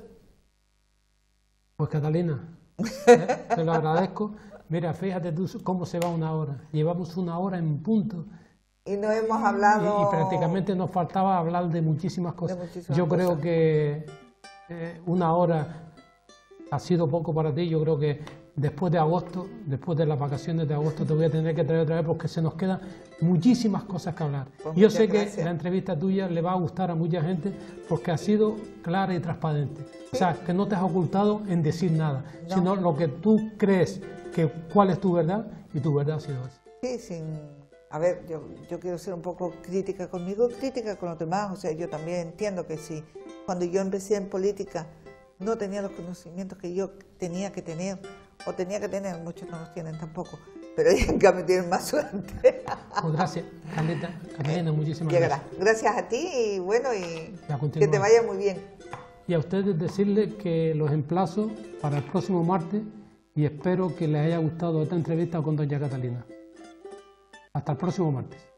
[SPEAKER 1] Pues Catalina, eh, te lo agradezco. Mira, fíjate tú cómo se va una hora. Llevamos una hora en punto.
[SPEAKER 2] Y no hemos hablado...
[SPEAKER 1] Y, y prácticamente nos faltaba hablar de muchísimas cosas. De muchísimas Yo creo cosas. que eh, una hora ha sido poco para ti. Yo creo que después de agosto, después de las vacaciones de agosto, te voy a tener que traer otra vez porque se nos quedan muchísimas cosas que hablar. Pues Yo sé gracias. que la entrevista tuya le va a gustar a mucha gente porque ha sido clara y transparente. ¿Sí? O sea, que no te has ocultado en decir nada, no. sino lo que tú crees, que cuál es tu verdad, y tu verdad ha sido esa.
[SPEAKER 2] Sí, sin... A ver, yo, yo quiero ser un poco crítica conmigo, crítica con los demás. O sea, yo también entiendo que si cuando yo empecé en política no tenía los conocimientos que yo tenía que tener, o tenía que tener, muchos no los tienen tampoco, pero en cambio tienen más suerte.
[SPEAKER 1] Pues gracias, Carlita, Catalina, muchísimas
[SPEAKER 2] Llegará.
[SPEAKER 1] gracias.
[SPEAKER 2] Gracias a ti y bueno, y que te vaya muy bien.
[SPEAKER 1] Y a ustedes decirles que los emplazo para el próximo martes y espero que les haya gustado esta entrevista con doña Catalina. Hasta el próximo martes.